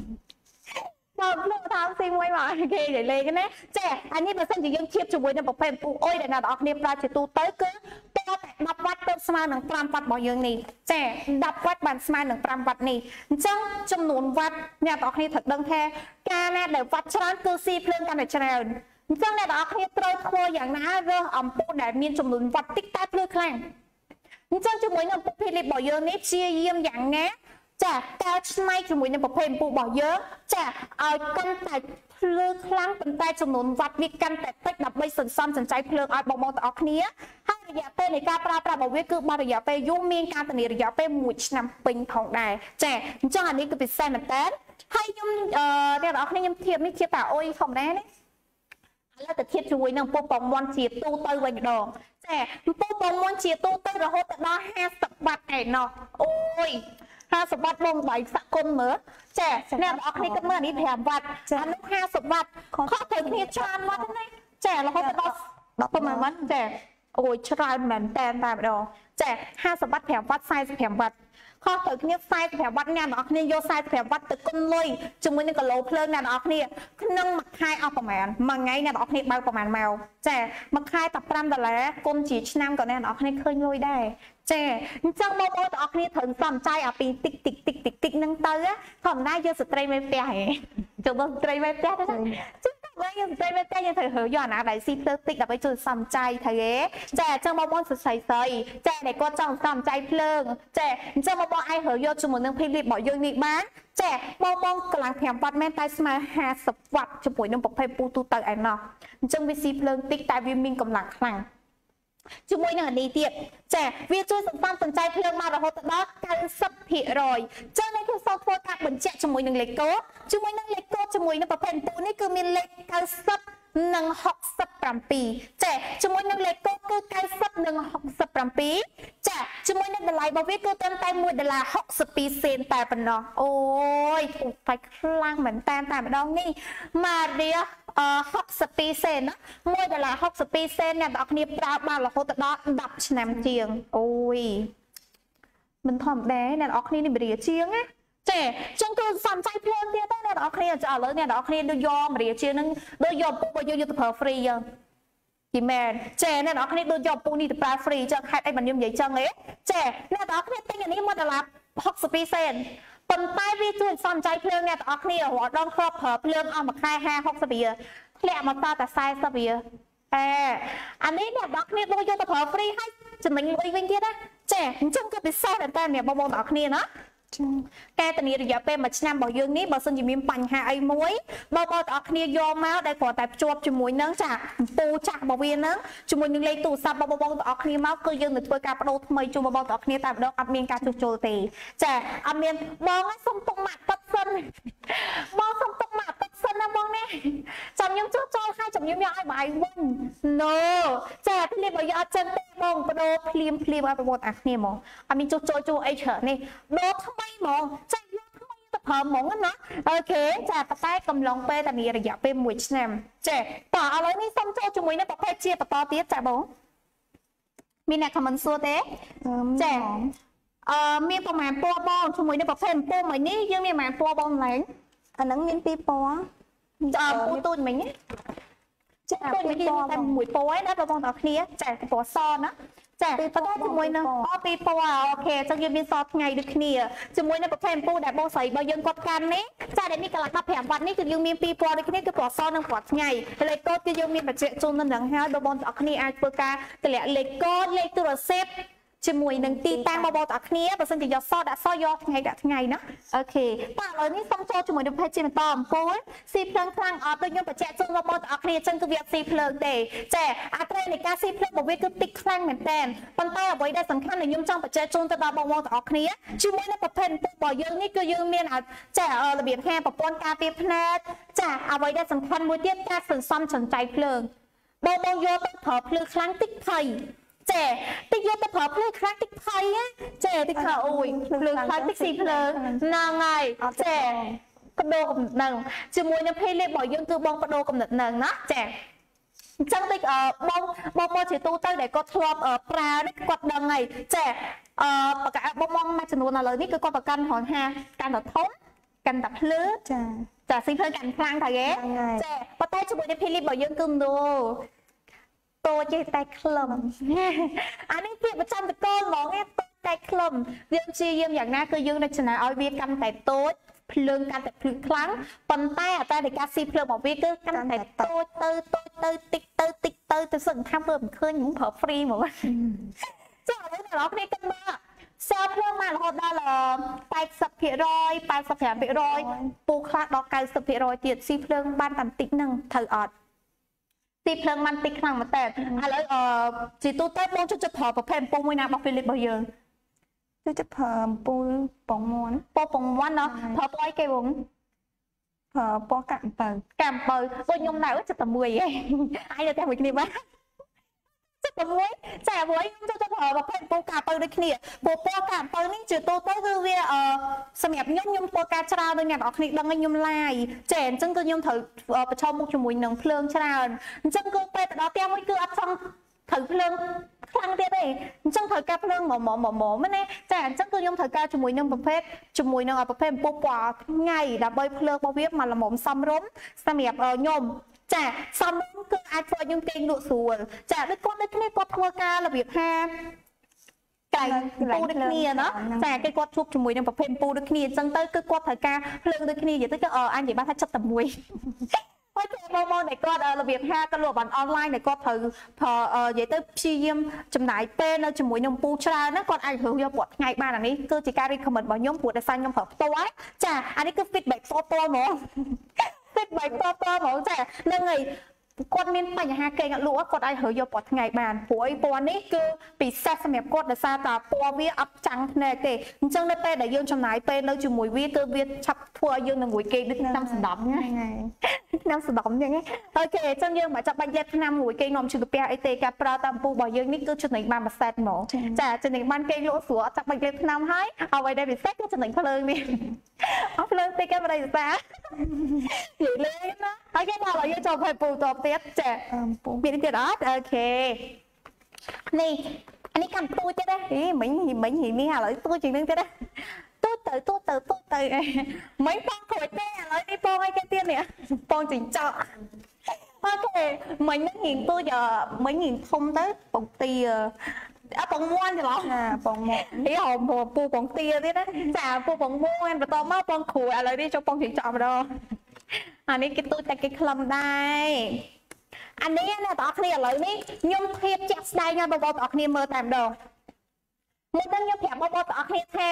bao plư thật xì môi mà kì để lên cái này trẻ anh ấy mà xem chỉ dân chiếp cho buổi này bọc phèm phụ ôi để nào bọc nè ra chỉ tu tới cứ to đập vắt bên smile nâng pram vắt bỏ dương này trẻ đập vắt bàn smile nâng pram vắt này trong trong nón vắt nè bọc nè thật đơn the ca nè để vắt cho cứ si plưกันđể channel trong này bọc nè trôi khôอย่างน้าเรื่องอ่ำปูได้มีจำนวนวัดติ๊กตัดเลือกแข่งจังจมูกน้ำปูพิลิบบ่อยเยอะนี่เชี่ยเยี่ยมอย่างนี้จะการใช้จมูกน้ำปูพิลิบปูบ่อยเยอะจะเอากันแต่เพลิงครั้งเป็นแต่จำนวนวัดวิกันแต่เต็กดับไม่สนซ้ำสนใจเพลิงเอาบอกมองแต่ออกนี้ให้ระยะเป็นในการปราบปรามบอกว่าคือบระยะเป็นยุ่งมีการตัดระยะเป็นหมุดนำปิงของได้จะจังอันนี้ก็เป็นแซมเต้นให้ยุ่งเอ่อเนี่ยออกนี้ยุ่งเทียบไม่เทียบแต่โอ้ยของแน่นี่แล้วแต่เทียบจมูกน้ำปูปองวันเฉียดตู้เตยไว้ดองแต่ปูปองวันเฉียดตู้เตยเราโหดได้ห้าสิบบาทไอ้เนาะโอ้ยห้าสิบบาทลงใบสักคนเหมือแต่เนี่ยออกนี้ก็เมื่อนี้แถมวัดอันนู้นห้าสิบบาทข้อถึงเนี่ยชานวัดนี่แต่เราเขาจะได้ประมาณวันแต่โอ้ยชราเหมือนแตนตามดองแต่ห้าสิบบาทแถมวัดไซส์แถมวัดข้อถึงเนี่ยไซส์แถมวัดเนี่ยออกนี่โยไซส์แถมวัดตึกก้นลอยจมูกนี่ก็โลเพลิงเนี่ยออกนี่ขนมมักไข่เอาประมาณมังไงเนี่ยออกนี่ใบประมาณแมวแต่มักไข่ตับปรำแต่ละก้นจีชน้ำก่อนเนี่ยออกนี่เคยลอยได้เจ้จังโมโมตออกนี่ถึงสนใจอ่ะปีติ๊กติ๊กติ๊กติ๊กติ๊กนั่งเตอทำได้เยอะสุดใจไม่เปียจนต้องใจไม่เปียได้จังว่ายังใจไม่เปียยังถือเหยย้อนอะไรซีเตอร์ติ๊กแต่ไปจุดสนใจเถอะเจ้จังโมโมสุดใส่ใส่เจ้เด็กก็จังสนใจเพลิงเจ้จังโมโมไอเหยย้อนจมูกนึงพิลิบบอกยังนี่บ้านเจ้โมโมกำลังแถมวัดแม่ใต้สมาห้าสิบวัดจมูกนึงบอกให้ปูตูเตอร์ไอ้เนาะจังวิซีเพลิงติ๊กแต่วิมิงกำลังคลั่งจมูกนึงดีเดียบเจ้วิจุยสนใจสนใจเพลิงมาเราหดต่อการสับผิรอยเจ้าในคือโซโฟกัสบนเจ้าจมูกนึงเล็กโก้จมูกนึงเล็กโก้จมูกนึงประเภทปูนี่คือมีเล็กการสับหนึ่งหกสิบปรำปีเจ้จมูกนึงเล็กโก้คือการสับหนึ่งหกสิบปรำปีเจ้จมูกนึงเดลัยบวิคือเต็มเต็มมวยเดลัยหกสิบปีเซนแต่ปนอโอ้ยถูกไปคลั่งเหมือนแตนแต่ปนองนี่มาเรียเอ่อหกสิบปีเซนนะมวยเดลัยหกสิบปีเซนเนี่ยดอกนี้ปราบมาเราเขาจะดอกดับชนำเจียงโอ้ยมันทอมแดงเนี่ยดอกนี้นี่เบียเจียงไงเจ้จังคือสนใจเพลิงเดียวได้เนี่ยดอกนี้จะเอาเลยเนี่ยดอกนี้ดูยอมเบียเจียงนึงดูยอมปุ๊บยูยูตัวเพอฟรียังกี่แมนเจ้เนี่ยดอกนี้ดูยอมปูนี่ตัวปลาฟรีจะใครไอ้มันยุ่งใหญ่จังเลยเจ้เนี่ยดอกนี้ตั้งอย่างนี้มันจะรับหกสิบปีเซนปนใต้วิจุยสนใจเพลิงเนี่ยดอกนี้หัวดองครอบเผอเพลิงเอามาค่ายห้าหกสิบปีแหละมาตาแต่ไซส์สิบปีเอออันนี้เนี่ยดอกนี้ดูยอมตัวเพอฟรีให้จะมันวิ่งวิ่งเดียวนะเจ้จังก็ไปไซส์แต่เนี่ยบางๆดอกนี้นะแกตันนี้ระยะเป็นมาชนะบอกยังนี้บอกสัญญามีปัญหาไอ้มวยบอกบอกออกเนี่ยยอมมาได้ก่อนแต่จวบจมูกนั่งจากปูจากบอกเวียนนั่งจมูกยังเลยตู่ซับบอกบอกออกเนี่ยมาคือยังหนึ่งตัวการประโดดทำไมจมูกบอกออกเนี่ยแต่บอกอัดเมียนการจุกโจตีแต่อัดเมียนบอกให้ส่งตรงหมัดตัดเส้นบอกส่งตรงหมัดตัดเส้นนะบอกเนี่ยจำยังจุกโจให้จำยังยังไอ้ใบวันโนแต่พี่เลี้ยบอกยาจังเตะมองประโดดพลีมพลีมเอาไปหมดอัดเนี่ยมองอัดมีจุกโจจูไอเฉยนี่โดดทำไมมองใจยอดทำไมจะเพิ่มมองกันนะโอเคจะปะใต้กำลังเปแต่มีระยะเป็นมวยชแนมเจ๊ต่ออะไรนี่ซ้ำโจจมูกในประเภทเจี๊ยบต่อเตี้ยจ่าบ้งมีแนวคำมันซัวเต้เจ๊เอ่อมีประมาณปัวบ้องจมูกในประเภทปัวเหมือนนี้ยังมีประมาณปัวบ้องไหนอันนั้นมีปีปัวจะปูตุนเหมือนนี้เจ๊ตุนเหมือนนี้แต่หมวยปัวนะเราบ้องต่อเนี้ยเจ๊ปัวซ้อนนะแต่ประเทศจมูกนะอ๋อปีปัวโอเคจะยืมมีซอสไงดูขี้จมูกในประเทศปูแต่โบใส่ใบยังกดกันนี้จ่าเดี๋ยวมีกระลักแผงวันนี้คือยังมีปีปัวดูขี้คือปัวซอสนึงปัวไงเลยก็จะยังมีแบบเจจุนนั่นหนังฮะโดบอลออกขี้ไอเปอร์กาแต่ละเลยก็เลยตัวเซฟជាមួយនឹងទីតាំងបបោតអរគ្នាបើសិនជាយកសដាក់សយកថ្ងៃដាក់ថ្ងៃណាអូខេបាទឥឡូវនេះសូមចូលជាមួយនឹងភេទជាបន្តអំពូលស៊ីភ្លើងខ្លាំងអត់ដូចខ្ញុំបញ្ជាក់ជូនបបោតអរគ្នាអញ្ចឹងគឺវាស៊ីភ្លើងទេចាអត្រេនៃការស៊ីភ្លើងរបស់វាគឺតិចខ្លាំងមែនតើប៉ុន្តែអ្វីដែលសំខាន់ដែលខ្ញុំចង់បញ្ជាក់ជូនទៅដល់បងប្អូនទាំងអស់គ្នាជាមួយនឹងប្រភេទរបស់យើងនេះគឺយើងមានចារបៀបហាប្រព័ន្ធការពារភ្នែកចាអ្វីដែលសំខាន់មួយទៀតការសន្សំចង្ចៃភ្លើងបងបងយកទៅប្រើភ្លើងខ្លាំងតិចភ័យចេះតិចយកទៅប្រើភ្លើងខ្លាំងតិចភ័យចេះតិចខោអូយភ្លើងខ្លាំងតិចស៊ីភ្លើងហ្នឹងហើយចេះបដូរកំណត់នឹងជាមួយនឹងភេទលេខរបស់យើងគឺបងបដូរកំណត់នឹងណាចេះអញ្ចឹងដូចបងបងមកជាទូទៅដែលគាត់ធ្លាប់ប្រើនេះគាត់ដឹងហើយចេះអឺបកបងមកមួយចំនួនឥឡូវនេះគឺគាត់ប្រកាន់រងហាកាន់តែធំកាន់តែភ្លើចាចាស៊ីភ្លើងកាន់ខ្លាំងតែគេចេះប៉ុន្តែជាមួយនឹងភេទលេខរបស់យើងគឺណូតូចតែក្លឹមអានេះពាក្យប្រចាំតកូលហ្មងទេតូចតែក្លឹមយើងព្យាយាមយ៉ាងណាគឺយើងនឹងចំណាយឲ្យវាកាន់តែតូចភ្លើងកាន់តែភ្លឺខ្លាំងប៉ុន្តែអត្រានៃការស៊ីភ្លើងរបស់វាគឺកាន់តែតូចទៅតូចទៅតិចទៅតិចទៅទៅសឹងថាមើលមិនឃើញខ្ញុំប្រើ free ហ្មងចាឥឡូវអ្នកនរគ្នាគិតមើលសល់ភ្លើងមករហូតដល់eighty percent eighty-five percentពូខ្លះដល់ninety percentទៀតស៊ីភ្លើងបានតែបន្តិចហ្នឹងត្រូវអត់ទីភ្លើងបានតិចខ្លាំងមែនតើឥឡូវអឺជាទូទៅបងជួយប្រើប្រភេទអំពូលមួយណារបស់ Philips របស់យើងជួយប្រើអំពូលពងមាន់ពណ៌ពងមាន់ណាប្រើពណ៌អីគេបងប្រើពណ៌កាំបើកាំបើពួកខ្ញុំនៅចិត្តតែមួយឯងអាយនៅតែមួយគ្នាបានចិត្តតែមួយចាមួយខ្ញុំចូលទៅប្រើប្រភេទអំពូលកាំបើដូចគ្នាពណ៌ពណ៌កាំបើនេះជាទូទៅគឺវាអឺសម្រាប់ខ្ញុំខ្ញុំធ្វើការច្រើនដូចអ្នកនរគ្នាដឹងខ្ញុំឡាយចាអញ្ចឹងគឺខ្ញុំត្រូវប្រឈមមុខជាមួយនឹងភ្លើងច្រើនអញ្ចឹងគឺពេលទៅដល់ផ្ទះមួយគឺអត់ចង់ត្រូវភ្លើងខ្លាំងទៀតទេអញ្ចឹងត្រូវការភ្លើងម៉មម៉មម៉មណាចាអញ្ចឹងគឺខ្ញុំត្រូវការជាមួយនឹងប្រភេទជាមួយនឹងប្រភេទអំពូលពណ៌ថ្ងៃដើម្បីភ្លើងរបស់វាមកល្មមសមរម្យសម្រាប់ខ្ញុំចាសមរម្យគឺអាចធ្វើឲ្យខ្ញុំគេងលក់ស្រួលចាដូចគាត់ដូចគ្នាគាត់ធ្វើការរបៀបហាកែពូដូចគ្នាណាចាគេគាត់ជួបជាមួយនឹងប្រភេទពូដូចគ្នាអញ្ចឹងទៅគឺគាត់ត្រូវការភ្លើងដូចគ្នានិយាយទៅគឺអញនិយាយបានថាចិត្តតែមួយហើយគេបងប្អូនដែលគាត់របៀបហាគាត់លក់បានអនឡាញដែលគាត់ត្រូវនិយាយទៅព្យាយាមចំណាយពេលនៅជាមួយនឹងពូច្រើនណាគាត់អាចរើសយកពណ៌ថ្ងៃបានអានេះគឺជាការ recommend របស់ខ្ញុំព្រោះតែសាញ់ខ្ញុំប្រើផ្ទាល់ចាអានេះគឺ feedback ផ្ទាល់ផ្ទាល់ហ្មង feedback ផ្ទាល់ផ្ទាល់ហ្មងចាហ្នឹងហើយគាត់មានបញ្ហាគេងអត់លក់គាត់អាចរើសយកពណ៌ថ្ងៃបានព្រោះអីពណ៌នេះគឺពិសេសសម្រាប់គាត់ដោយសារតែពណ៌វាអត់ចាំងភ្នែកទេអញ្ចឹងនៅពេលដែលយើងចំណាយពេលនៅជាមួយវាគឺវាឆាប់ធ្វើឲ្យយើងនឹងមួយគេដូចឆ្នាំសណ្ដំហ្នឹងឆ្នាំសណ្ដំអញ្ចឹងអូខេអញ្ចឹងយើងមិនចាំបាច់លេបឆ្នាំមួយគេនាំជិះកាពះអីទេការប្រើតាមពូរបស់យើងនេះគឺចំណេញបានមួយសេតហ្មងចាចំណេញបានគេលក់ស្រួលអត់ចាំបាច់លេបឆ្នាំហើយអ្វីដែលពិសេសគឺចំណេញភ្លើងនេះអស់ភ្លើងតិចគេមិនដឹងសានិយាយលេងណាហើយគេដល់យើងចូលឲ្យពូតបទៀតចាពូមានទៀតអត់អូខេនេះអានេះកាន់ទូចទៀតណាអីមិញមិញនេះឥឡូវទូចជាងនឹងទៀតណាទូចទៅទូចទៅទូចទៅមិញបងក្រួយទេឥឡូវនេះបងឲ្យគេទៀតនេះបងចិញ្ចក់អូខេមិញនឹងរៀងទូចមិញរៀងធំទៅបងទីអើបងមួនច្រឡំណាបងមួននេះហៅពូបងទាទៀតណាចាពូបងមួនបន្តមកបងគ្រូឥឡូវនេះចូលបងចិញ្ចក់ម្ដងអានេះគេទូចតែគេខ្លឹមដែរអានេះណាបងប្អូនគ្នាឥឡូវនេះខ្ញុំធៀបជាក់ស្ដែងឲ្យបងប្អូនគ្នាមើលតែម្ដងមុននឹងខ្ញុំប្រាប់បងប្អូនគ្នាថា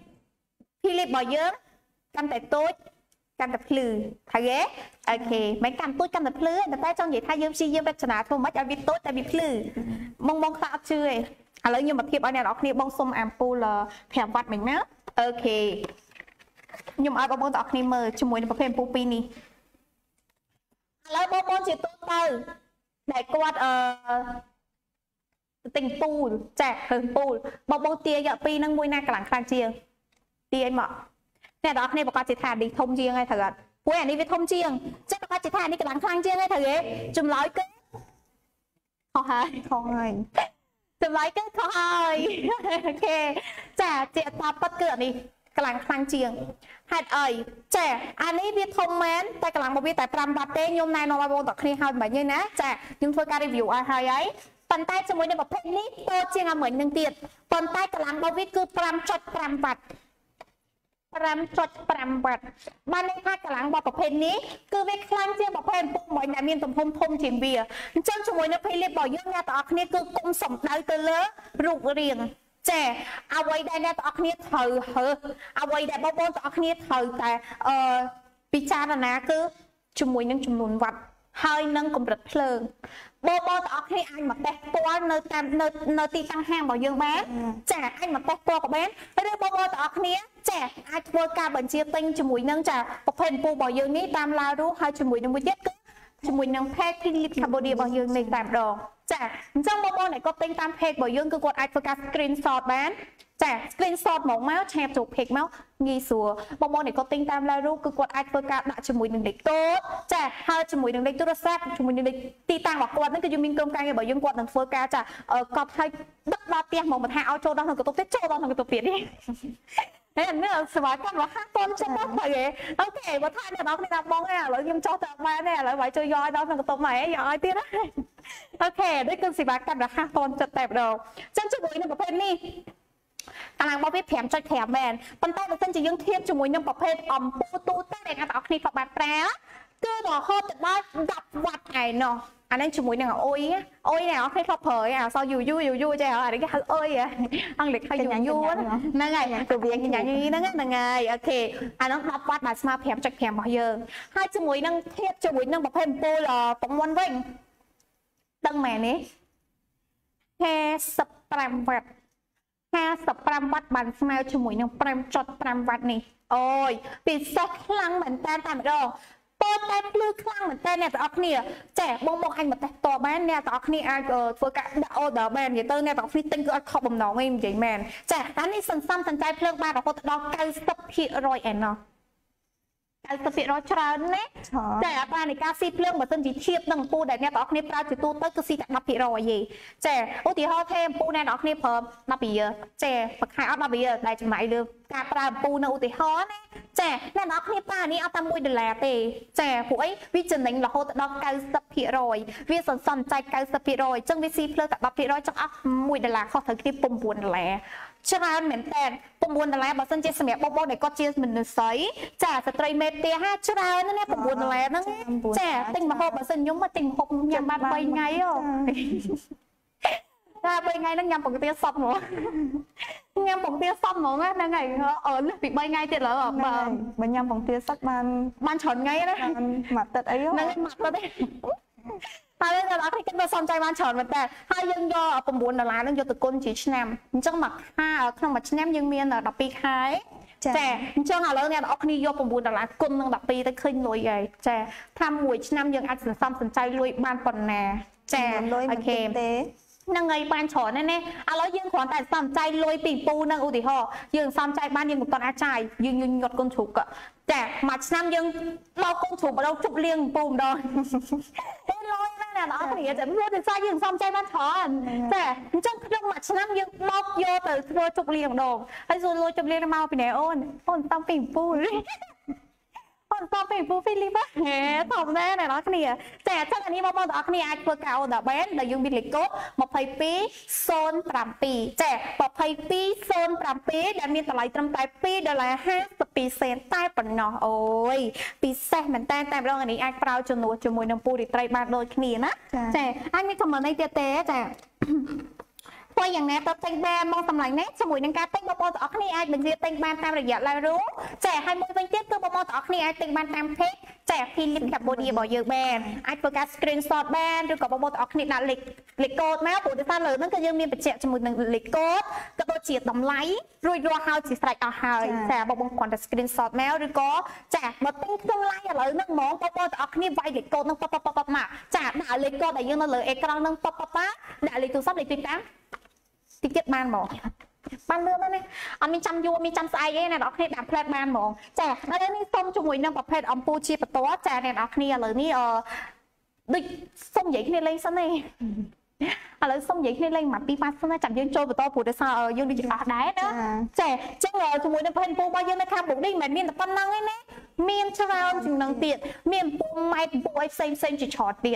Philips របស់យើងកាន់តែតូចកាន់តែភ្លឺហើយទេអូខេមិនកាន់តូចកាន់តែភ្លឺតែចង់និយាយថាយើងព្យាយាមរចនាធ្វើម៉េចឲ្យវាតូចតែវាភ្លឺបងបងខ្លះអត់ជឿទេឥឡូវខ្ញុំមកធៀបឲ្យអ្នកនរគ្នាបងសុំអាំពូលfiveវ៉ាត់មិញណាអូខេខ្ញុំឲ្យបងប្អូនទាំងអស់គ្នាមើលជាមួយនឹងប្រភេទអំពូលពីរនេះឥឡូវបងប្អូនជាទូទៅដែលគាត់អឺទិញពូលចាស់រើសពូលបងប្អូនទាយកពីរហ្នឹងមួយណាកម្លាំងខ្លាំងជាងទាឲ្យមកអ្នកទាំងអស់គ្នាប្រកាសជាថានេះធំជាងហើយត្រូវអត់ព្រោះអានេះវាធំជាងចឹងប្រកាសជាថានេះកម្លាំងខ្លាំងជាងហើយត្រូវទេចម្លើយគឺខុសហើយខុសហើយចម្លើយគឺខុសហើយអូខេចាជាថាប៉ិតគឺអានេះកម្លាំងខ្លាំងជាងហេតុអីចាអានេះវាធំមែនតែកម្លាំងរបស់វាតែfiveវ៉ាត់ទេខ្ញុំណែនាំឲ្យបងប្អូនទាំងគ្នាហើយមិនវិញទេណាចាខ្ញុំធ្វើការ review ឲ្យហើយហើយប៉ុន្តែជាមួយនឹងប្រភេទនេះតូចជាងអាមិញនឹងទៀតប៉ុន្តែកម្លាំងរបស់វាគឺfive.fiveវ៉ាត់five.fiveវ៉ាត់បានន័យថាកម្លាំងរបស់ប្រភេទនេះគឺវាខ្លាំងជាងប្រភេទពុកមួយដែលមានទំហំធំជាងវាអញ្ចឹងជាមួយនឹង Philips របស់យើងអ្នកទាំងអស់គ្នាគឺគុំសំដៅទៅលើរូបរាងចេះអ្វីដែលអ្នកទាំងអស់គ្នាត្រូវហើអ្វីដែលបងប្អូនទាំងអស់គ្នាត្រូវតែអឺពិចារណាគឺជាមួយនឹងចំនួនវ៉ាត់ហើយនឹងកម្រិតភ្លើងបងប្អូនទាំងអស់គ្នាអាចមកតេស្តផ្ទាល់នៅតាមនៅនៅទីតាំងហាងរបស់យើងបានចាអាចមកតេស្តផ្ទាល់ក៏បានឬបងប្អូនទាំងអស់គ្នាចាអាចធ្វើការបញ្ជាទិញជាមួយនឹងចាប្រភេទពូរបស់យើងនេះតាមឡារូហើយជាមួយនឹងមួយទៀតគឺជាមួយនឹង page Philip Cambodia របស់យើងនេះតែម្ដងចាអញ្ចឹងបងប្អូនដែលគាត់ទិញតាម page របស់យើងគឺគាត់អាចធ្វើការ screenshot បានចា screenshot មកមកឆាបចូល page មកងាយស្រួលបងប្អូនដែលគាត់ទិញតាម ឡារូគឺគាត់អាចធ្វើការដាក់ជាមួយនឹងលេខកូដចាហើយជាមួយនឹងលេខទូរស័ព្ទជាមួយនឹងលេខទីតាំងរបស់គាត់ហ្នឹងគឺយើងមានក្រុមការងាររបស់យើងគាត់នឹងធ្វើការចាកត់ឲ្យដឹកដល់ផ្ទះមកមិនថាឲ្យចូលដល់ក្នុងកន្ទប់ទៀតចូលដល់ក្នុងកន្ទប់ទៀតនេះហើយនេះសវកម្មរបស់ខាងតនចិត្តមកហើយអូខេបើថាអ្នកនរគ្នាបងឥឡូវខ្ញុំចោះទៅបានទេឥឡូវបាយជួយយកឲ្យដល់ក្នុងកន្ទប់មកយកឲ្យទៀតអូខេនេះគឺសេវាកម្មរបស់ខាងតនចិត្តតែម្ដងចឹងជាមួយនឹងប្រភេទនេះតារាងរបស់វា ប្រាំចុចប្រាំ មែនប៉ុន្តែបើសិនជាយើងធៀបជាមួយនឹងប្រភេទអំពូទូទៅដែលអ្នកនរគ្នាក៏បានប្រើគឺរហូតដល់ដប់វ៉ាត់ឯណោះអានេះជាមួយនឹងអុយអុយអ្នកនរគ្នាធ្លាប់ប្រើអាសយូយូយូយូចេះអានេះគេហៅអុយអង់គ្លេសហៅយូយូហ្នឹងហើយគឺវាញ៉ាំហ្នឹងហ្នឹងហើយអូខេអានោះដប់វ៉ាត់ដែលស្មើ ប្រាំចុចប្រាំ របស់យើងហើយជាមួយនឹងធៀបជាមួយនឹងប្រភេទអំពូលប្រព័ន្ធវិញដឹងមែនទេហាសិបប្រាំវ៉ាត់ហាសិបប្រាំវ៉ាត់បានស្មើជាមួយនឹង ប្រាំចុចប្រាំ វ៉ាត់នេះអូយពិសេសខ្លាំងមែនតើតែម្ដងពោលតែភ្លឺខ្លាំងមែនតើអ្នកទាំងអស់គ្នាចាបងបងអញមកតេស្តតបានអ្នកទាំងអស់គ្នាអាចធ្វើការដាក់ order បាននិយាយទៅអ្នកទាំងអស់គ្នាទិញគឺអត់ខុសបំណងទេនិយាយមែនចាអានេះសន្សំសំចៃភ្លើងបានរហូតដល់ 九十ភាគរយ ឯណោះ 九十ភាគរយ ច្រើនណាតែអត្រានៃការស៊ីភ្លើងបើសិនជាធៀបនឹងអំពូលដែលអ្នកទាំងអស់គ្នាប្រើជាទូទៅគឺស៊ីតែ ដប់ភាគរយ ទេចាឧទាហរណ៍ថាអំពូលអ្នកទាំងអស់គ្នាប្រើ ដប់ រៀលចាមួយខែអត់ ដប់ រៀលដែលចំណាយលើការប្រើអំពូលនៅឧទាហរណ៍ណាចាអ្នកទាំងអស់គ្នាប្រើនេះអត់តែមួយដុល្លារទេចាព្រោះអីវាចំណេញរហូតដល់ 九十ភាគរយ វាសន្សំចែក 九十ភាគរយ អញ្ចឹងវាស៊ីភ្លើងតែ ដប់ភាគរយ ចង់អស់មួយដុល្លារខុសត្រូវគ្នា 9 ដុល្លារច្រើនមែនតើ 9 ដុល្លារបើសិនជាសម្រាប់បងប្អូនដែលគាត់ជាមនុស្សស្រីចាស្ត្រីមេផ្ទះហាច្រើនណាស់ 9 ដុល្លារហ្នឹងចាទិញម្ហូបបើសិនខ្ញុំមកទិញម្ហូបញ៉ាំបាន 3 ថ្ងៃហ៎តែ 3 ថ្ងៃហ្នឹងញ៉ាំពងទាសប់ហ្មងញ៉ាំពងទាសប់ហ្មងហ្នឹងហើយអឺលើសពី 3 ថ្ងៃទៀតឡើយបើបើញ៉ាំពងទាសប់បានបានច្រើនថ្ងៃណាមួយទឹកអីហ្នឹងមួយទឹកទេតែអ្នកនរគ្នាគិតមកសំចៃបានច្រើនមែនតើហើយយើងយក 9 ដុល្លារហ្នឹងយកទៅគុណជាឆ្នាំអញ្ចឹងមកខែក្នុងមួយឆ្នាំយើងមាន ដប់ពីរ ខែចាអញ្ចឹងឥឡូវអ្នកនរគ្នាយក 9 ដុល្លារគុណនឹង ដប់ពីរ ទៅឃើញលុយហើយចាថាមួយឆ្នាំយើងអាចសន្សំសំចៃលុយបានប៉ុណ្ណាចាអូខេទេនឹងឲ្យបានច្រើនណាស់ណាឥឡូវយើងគ្រាន់តែសំចៃលុយពីពូនឹងឧទាហរណ៍យើងសំចៃបានយើងមិនទាន់អាចចាយយើងញញត់កូនជ្រូកចាមួយឆ្នាំយើងដល់កូនជ្រូកម្ដងជប់លៀងពូម្ដងទេលុយណាស់អ្នកនរគ្នាតែព្រោះតែសាយើងសំចៃបានច្រើនចាអញ្ចឹងក្នុងមួយឆ្នាំយើងមកយកទៅធ្វើជប់លៀងម្ដងហើយសួរលុយជប់លៀងមកពីណាអូនអូនតំពីពូអូនតំពីពូហ្វីលីបហេធម្មតាអ្នកនរគ្នាតែអញ្ចឹងអានេះបងប្អូនទាំងអស់គ្នាអាចធ្វើការ order បានដែលយើងមានលេខកូដ two two zero seven ចា two two zero seven ដែលមានតម្លៃត្រឹមតែ two ដុល្លារ ห้าสิบสอง សេនតែប៉ុណ្ណោះអូយពិសេសមែនតើតែម្ដងអានេះអាចប្រើជំនួសជាមួយនឹងពូរីត្រីបានដូចគ្នាណាចាអាចមានខមមិនអីទៀតទេចាធ្វើយ៉ាងណាទៅទិញបានមកតម្លៃនេះជាមួយនឹងការទិញបងប្អូនទាំងអស់គ្នាអាចបញ្ជាទិញបានតាមរយៈ ឡារូ ចាហើយមួយវិញទៀតគឺបងប្អូនទាំងអស់គ្នាអាចទិញបានតាម page ចា Philip Cambodia របស់យើងបានអាចធ្វើការ screenshot បានឬក៏បងប្អូនទាំងអស់គ្នាដាក់លេខលេខកូដមកព្រោះតែលើហ្នឹងគឺយើងមានបញ្ជាក់ជាមួយនឹងលេខកូដក៏ដូចជាតម្លៃរួចរាល់ហើយជាស្រេចអស់ហើយចាបងប្អូនគ្រាន់តែ screenshot មកឬក៏ចាបើទិញក្នុង live ឥឡូវហ្នឹងហ្មងបងប្អូនទាំងអស់គ្នាវាយលេខកូដហ្នឹងប៉ប៉ប៉ប៉មកចាដាក់លេខកូដដែលយើងនៅលើអេក្រង់ហ្នឹងប៉ប៉ប៉ដាក់លេខទូរស័ព្ទលេខទីតាំងតិចទៀតបានហ្មងបានលឿនណាស់នេះអត់មានចាំយួរមានចាំស្អែកទេអ្នកនរគ្នាដាក់ផ្លែតបានហ្មងចាឥឡូវនេះសូមជាមួយនឹងប្រភេទអំពូលជាបន្តចាអ្នកនរគ្នាឥឡូវនេះអឺដូចសូមនិយាយគ្នាលេងសិនទេឥឡូវសូមនិយាយគ្នាលេងមួយពីរប៉ាសិនណាចាំយើងចូលបន្តព្រោះតែសារយើងដូចអស់ដែរណាចាអញ្ចឹងជាមួយនឹងប្រភេទអំពូលរបស់យើងនៅខាងមុខនេះមិនមែនមានតែប៉ុណ្្នឹងទេណាមានច្រើនជាងនឹងទៀតមានអំពូលម៉ែតអំពូលអីផ្សេងផ្សេងជាច្រើនទៀត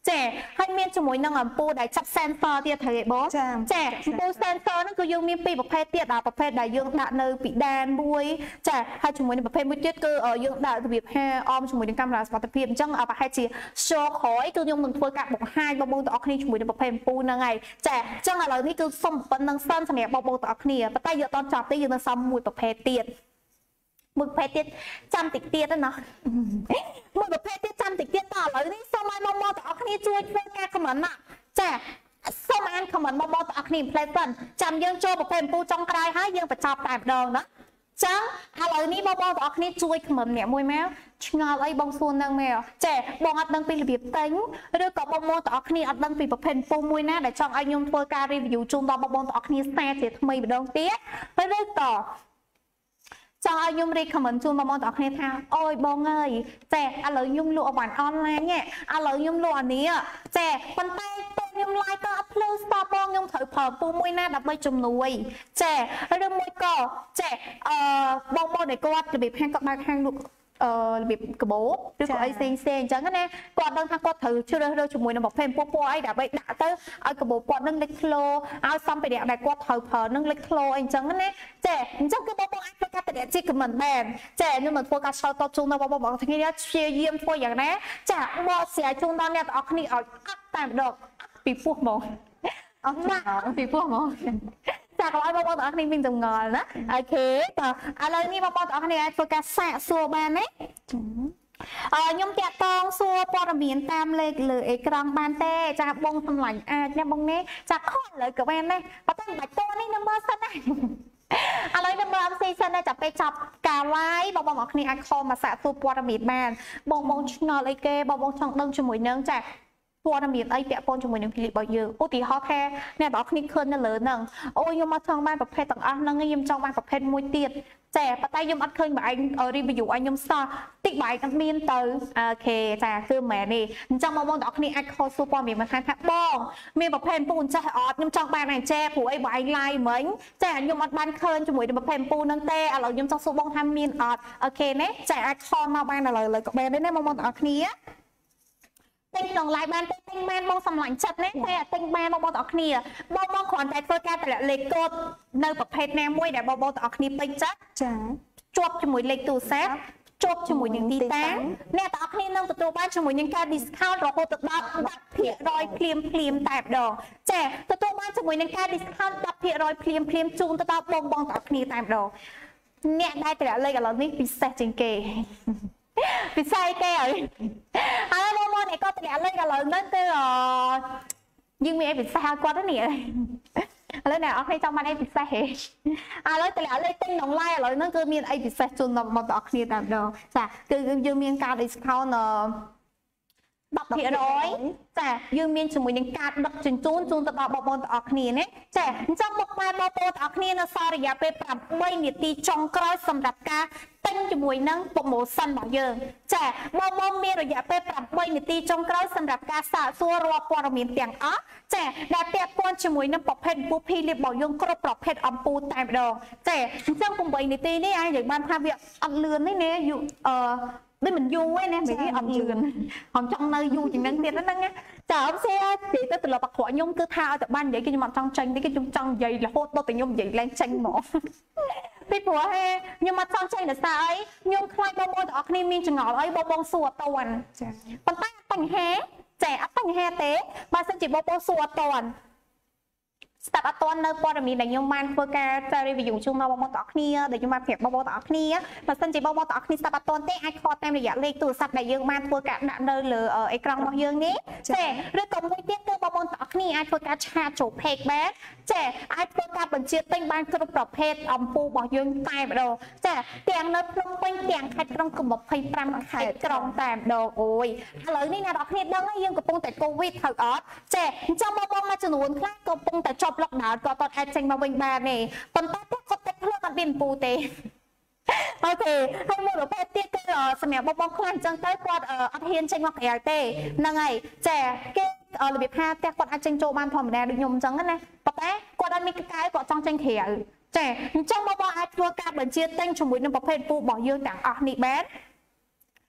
ចេះហើយមានជាមួយនឹងអំពូលដែលចាប់ sensor ទៀតត្រូវឯបងចេះអំពូល sensor ហ្នឹងគឺយើងមានពីរប្រភេទទៀតដល់ប្រភេទដែលយើងដាក់នៅពីដានមួយចាហើយជាមួយនឹងប្រភេទមួយទៀតគឺយើងដាក់របៀបហាអមជាមួយនឹងកាមេរ៉ាសុវត្ថិភាពអញ្ចឹងប្រហែលជា show ក្រោយគឺយើងនឹងធ្វើការបង្ហាញបងប្អូនទាំងអស់គ្នាជាមួយនឹងប្រភេទអំពូលហ្នឹងហើយចាអញ្ចឹងឥឡូវនេះគឺសុំប៉ុណ្្នឹងសិនសម្រាប់បងប្អូនទាំងអស់គ្នាប៉ុន្តែយើងអត់ចប់ទេយើងនឹងសុំមួយប្រភេទទៀតមួយប្រភេទទៀតចាំតិចទៀតណាមួយប្រភេទទៀតចាំតិចទៀតតឥឡូវនេះសូមឲ្យបងប្អូនទាំងអស់គ្នាជួយធ្វើការ comment ណាចាសូមអាន comment បងប្អូនទាំងអស់គ្នាផ្លែសិនចាំយើងចូលប្រភេទអំពូលចុងក្រោយហើយយើងបញ្ចប់តែម្ដងណាចឹងឥឡូវនេះបងប្អូនទាំងអស់គ្នាជួយ comment អ្នកមួយមកឆ្ងល់អីបងសួរនឹងមែនចេះបងអត់ដឹងពីរបៀបទិញឬក៏បងប្អូនទាំងអស់គ្នាអត់ដឹងពីប្រភេទអំពូលមួយណាដែលចង់ឲ្យខ្ញុំធ្វើការ review ជូនដល់បងប្អូនទាំងអស់គ្នាសារជាថ្មីម្ដងទៀតឬក៏ចង់ឲ្យខ្ញុំ recommend ជូនបងប្អូនទាំងអស់គ្នាថាអូយបងអើយចេះឥឡូវខ្ញុំលក់អវ៉ាន់អនឡាញឥឡូវខ្ញុំលក់អានេះចេះប៉ុន្តែទៅខ្ញុំ like ក៏អត់ភ្លឺ stop បងខ្ញុំត្រូវប្រើពូមួយណាដើម្បីជំនួយចេះឬមួយក៏ចេះអឺបងប្អូនដែលគាត់របៀបហាងគាត់បើកហាងលក់អឺរបៀបកបោឬក៏អីផ្សេងផ្សេងអញ្ចឹងណាគាត់ដឹងថាគាត់ត្រូវជ្រើសរើសជាមួយនឹងប្រភេទពណ៌ពណ៌អីដើម្បីដាក់ទៅឲ្យកបោគាត់នឹងលេចធ្លោឲ្យសំភារៈដែលគាត់ត្រូវប្រើនឹងលេចធ្លោអីអញ្ចឹងណាចេះអញ្ចឹងគឺបងប្អូនអាចធ្វើការតំណាក់ជា comment បានចេះខ្ញុំមិនធ្វើការឆ្លើយតបជូនដល់បងប្អូនគ្នាព្យាយាមធ្វើយ៉ាងណាចាបកស្រាយជូនដល់អ្នកទាំងអស់គ្នាឲ្យអត់តែម្ដងពីពោះហ្មងអត់ណាពីពោះហ្មងចាកន្លែងបងប្អូនទាំងអស់គ្នាមានចម្ងល់ណាអូខេតើឥឡូវនេះបងប្អូនទាំងអស់គ្នាអាចធ្វើការសាកសួរបានទេអឺខ្ញុំតាក់តងសួរព័ត៌មានតាមលេខលើអេក្រង់បានទេចាបងសម្លាញ់អាចណាបងនេះចាខលលើក៏បានដែរប៉ុន្តែមិនបាច់តនេះនៅមើលសិនណាឥឡូវនៅមើលអមស៊ីសិនណាចាប់ពេលចាប់ការ live បងប្អូនទាំងអស់គ្នាអាចខលមកសាកសួរព័ត៌មានបានបងបងឆ្ងល់អីគេបងបងចង់ដឹងជាមួយនឹងចាព័ត៌មានអីពាក់ព័ន្ធជាមួយនឹង clip របស់យើងឧទាហរណ៍ថាអ្នកទាំងអស់គ្នាឃើញនៅលើហ្នឹងអូខ្ញុំមកចង់បានប្រភេទទាំងអស់ហ្នឹងខ្ញុំចង់បានប្រភេទមួយទៀតចាប៉ុន្តែខ្ញុំអត់ឃើញបងឯង review ឲ្យខ្ញុំសោះតិចបងឯងអត់មានទៅអូខេចាគឺមែនទេអញ្ចឹងបងប្អូនទាំងអស់គ្នាអាចខលសួរព័ត៌មានបន្ថែមថាបងមានប្រភេទពូនចាស់អត់ខ្ញុំចង់បានឯងចាព្រោះអីបងឯង live មិញចាខ្ញុំអត់បានឃើញជាមួយនឹងប្រភេទពូនហ្នឹងទេឥឡូវខ្ញុំចង់សួរបងថាមានអត់អូខេណាចាអាចខលមកបានឥឡូវក៏បានដែរណាបងប្អូនទាំងអស់គ្នាទិញក្នុង live បានទិញបានបងសម្លាញ់ចិត្តណាតែទិញបានបងប្អូនទាំងអស់គ្នាបងបងគ្រាន់តែធ្វើការតម្លាក់លេខកូដនៅប្រភេទណាមួយដែលបងប្អូនទាំងអស់គ្នាពេញចិត្តចាជាប់ជាមួយលេខទូរស័ព្ទជាប់ជាមួយនឹងទីតាំងអ្នកទាំងអស់គ្នានឹងទទួលបានជាមួយនឹងការ discount រហូតដល់ ដប់ភាគរយ ភ្លាមភ្លាមតែម្ដងចាទទួលបានជាមួយនឹងការ discount ដប់ភាគរយ ភ្លាមភ្លាមជូនទៅដល់បងបងទាំងអស់គ្នាតែម្ដងអ្នកដែលតម្លាក់លេខឥឡូវនេះពិសេសជាងគេពិសេសគេហើយហើយបងប្អូនឯគាត់តម្លាក់លេខឥឡូវហ្នឹងគឺយើងមានអីពិសេសឲ្យគាត់ទេនេះឥឡូវអ្នកអរគ្នាចង់បានអីពិសេសហេឥឡូវតម្លាក់លេខទិញក្នុង live ឥឡូវហ្នឹងគឺមានអីពិសេសជូនដល់បងប្អូនគ្នាតែម្ដងចាគឺយើងមានការ discount ដប់ភាគរយចាយើងមានជាមួយនឹងការដឹកជញ្ជូនជូនទៅដល់បងប្អូនទាំងអស់គ្នាណាចាអញ្ចឹងមកបែបបងប្អូនទាំងអស់គ្នានៅសល់រយៈពេលប្រាំបីនាទីចុងក្រោយសម្រាប់ការទិញជាមួយនឹង promotion របស់យើងចាបងប្អូនមានរយៈពេលប្រាំបីនាទីចុងក្រោយសម្រាប់ការសាកសួររាល់ព័ត៌មានទាំងអស់ចាដែលពាក់ព័ន្ធជាមួយនឹងប្រភេទអំពូល Philips របស់យើងគ្រប់ប្រភេទអំពូលតែម្ដងចាអញ្ចឹងប្រាំបីនាទីនេះអាចយើងបានថាវាអត់លឿនទេណាយូអឺដូចមិនយូរទេណាមិនអត់លឿនខ្ញុំចង់នៅយូរជាងហ្នឹងទៀតហ្នឹងចាអត់ស្អីនិយាយទៅត្រឡប់អាក្រក់ខ្ញុំគឺថាឲ្យតែបាននិយាយគឺខ្ញុំអត់ចង់ចាញ់ទេគឺខ្ញុំចង់និយាយរហូតដល់តែខ្ញុំនិយាយឡើងចាញ់ហ្មងពីព្រោះហេខ្ញុំអត់ចង់ចាញ់ដោយសារអីខ្ញុំខ្លាចបងប្អូនទាំងអស់គ្នាមានចង្អល់អីបងបងសួរអត់តាន់ចាប៉ុន្តែបញ្ហាចាអត់បញ្ហាទេបើសិនជាបងប្អូនសួរអត់តាន់ស្ដាប់អត់ទាន់នៅព័ត៌មានដែលខ្ញុំបានធ្វើការ review ជូនដល់បងប្អូនទាំងអស់គ្នាដែលខ្ញុំបានប្រាប់បងប្អូនទាំងអស់គ្នាបើសិនជាបងប្អូនទាំងអស់គ្នាស្ដាប់អត់ទាន់ទេអាចខលតាមរយៈលេខទូរស័ព្ទដែលយើងបានធ្វើការដាក់នៅលើអេក្រង់របស់យើងនេះចាឬក៏មួយទៀតគឺបងប្អូនទាំងអស់គ្នាអាចធ្វើការឆាតចូល page បានចាអាចធ្វើការបញ្ជាទិញបានគ្រប់ប្រភេទអំពូលរបស់យើងតែម្ដងចាទាំងនៅភ្នំពេញទាំងខេត្តក្រុងគឺម្ភៃប្រាំខេត្តក្រុងតែម្ដងអូយឥឡូវនេះអ្នកនរគ្នាដឹងហើយយើងកំពុងតែ COVID ត្រូវអត់ចាអញ្ចឹងបងប្អូនមួយចំនួនខ្លះកំពុងតែលុកដោនគាត់អត់អាចចេញមកវិញបានទេប៉ុន្តែគាត់តែខ្លួនអត់មានអំពូលទេអូខេហើយមួយប្រភេទទៀតគឺសម្រាប់បងបងខ្លះអញ្ចឹងទៅគាត់អត់ហ៊ានចេញមកក្រៅទេហ្នឹងហើយចាគេរបៀបថាផ្ទះគាត់អាចចេញចូលបានធម្មតាដូចខ្ញុំអញ្ចឹងណាប៉ុន្តែគាត់អត់មានកៅគាត់ចង់ចេញក្រៅចាអញ្ចឹងបងបងអាចធ្វើការបញ្ជាទិញជាមួយនឹងប្រភេទពូរបស់យើងទាំងអស់នេះបាន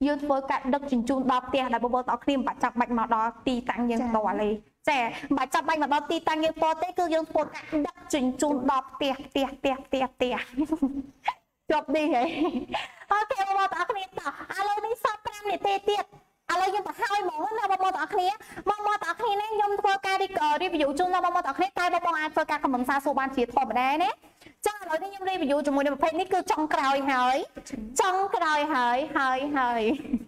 យើងធ្វើកាត់ដឹកជញ្ជូនដល់ផ្ទះដែលបងប្អូនទាំងអស់គ្នាមិនបាច់ចាំបាច់មកដល់ទីតាំងយើងផ្ទាល់ទេចាមិនបាច់ចាំបាច់មកដល់ទីតាំងយើងផ្ទាល់ទេគឺយើងធ្វើកាត់ដឹកជញ្ជូនដល់ផ្ទះផ្ទះផ្ទះផ្ទះផ្ទះចប់នេះហីអូខេបងប្អូនទាំងអស់គ្នាតោះឥឡូវនេះសល់5នាទីទៀតឥឡូវយើងទៅហើយហ្មងណាបងប្អូនទាំងអស់គ្នាបងប្អូនទាំងអស់គ្នានេះខ្ញុំធ្វើការ review ជូនដល់បងប្អូនទាំងអស់គ្នាតែបងប្អូនអាចធ្វើការ comment សារសួរបានជាធម្មតាណាចាឥឡូវនេះខ្ញុំ review ជាមួយនឹងប្រភេទនេះគឺចុងក្រោយហើយចុងក្រោយហើយហើយហើយ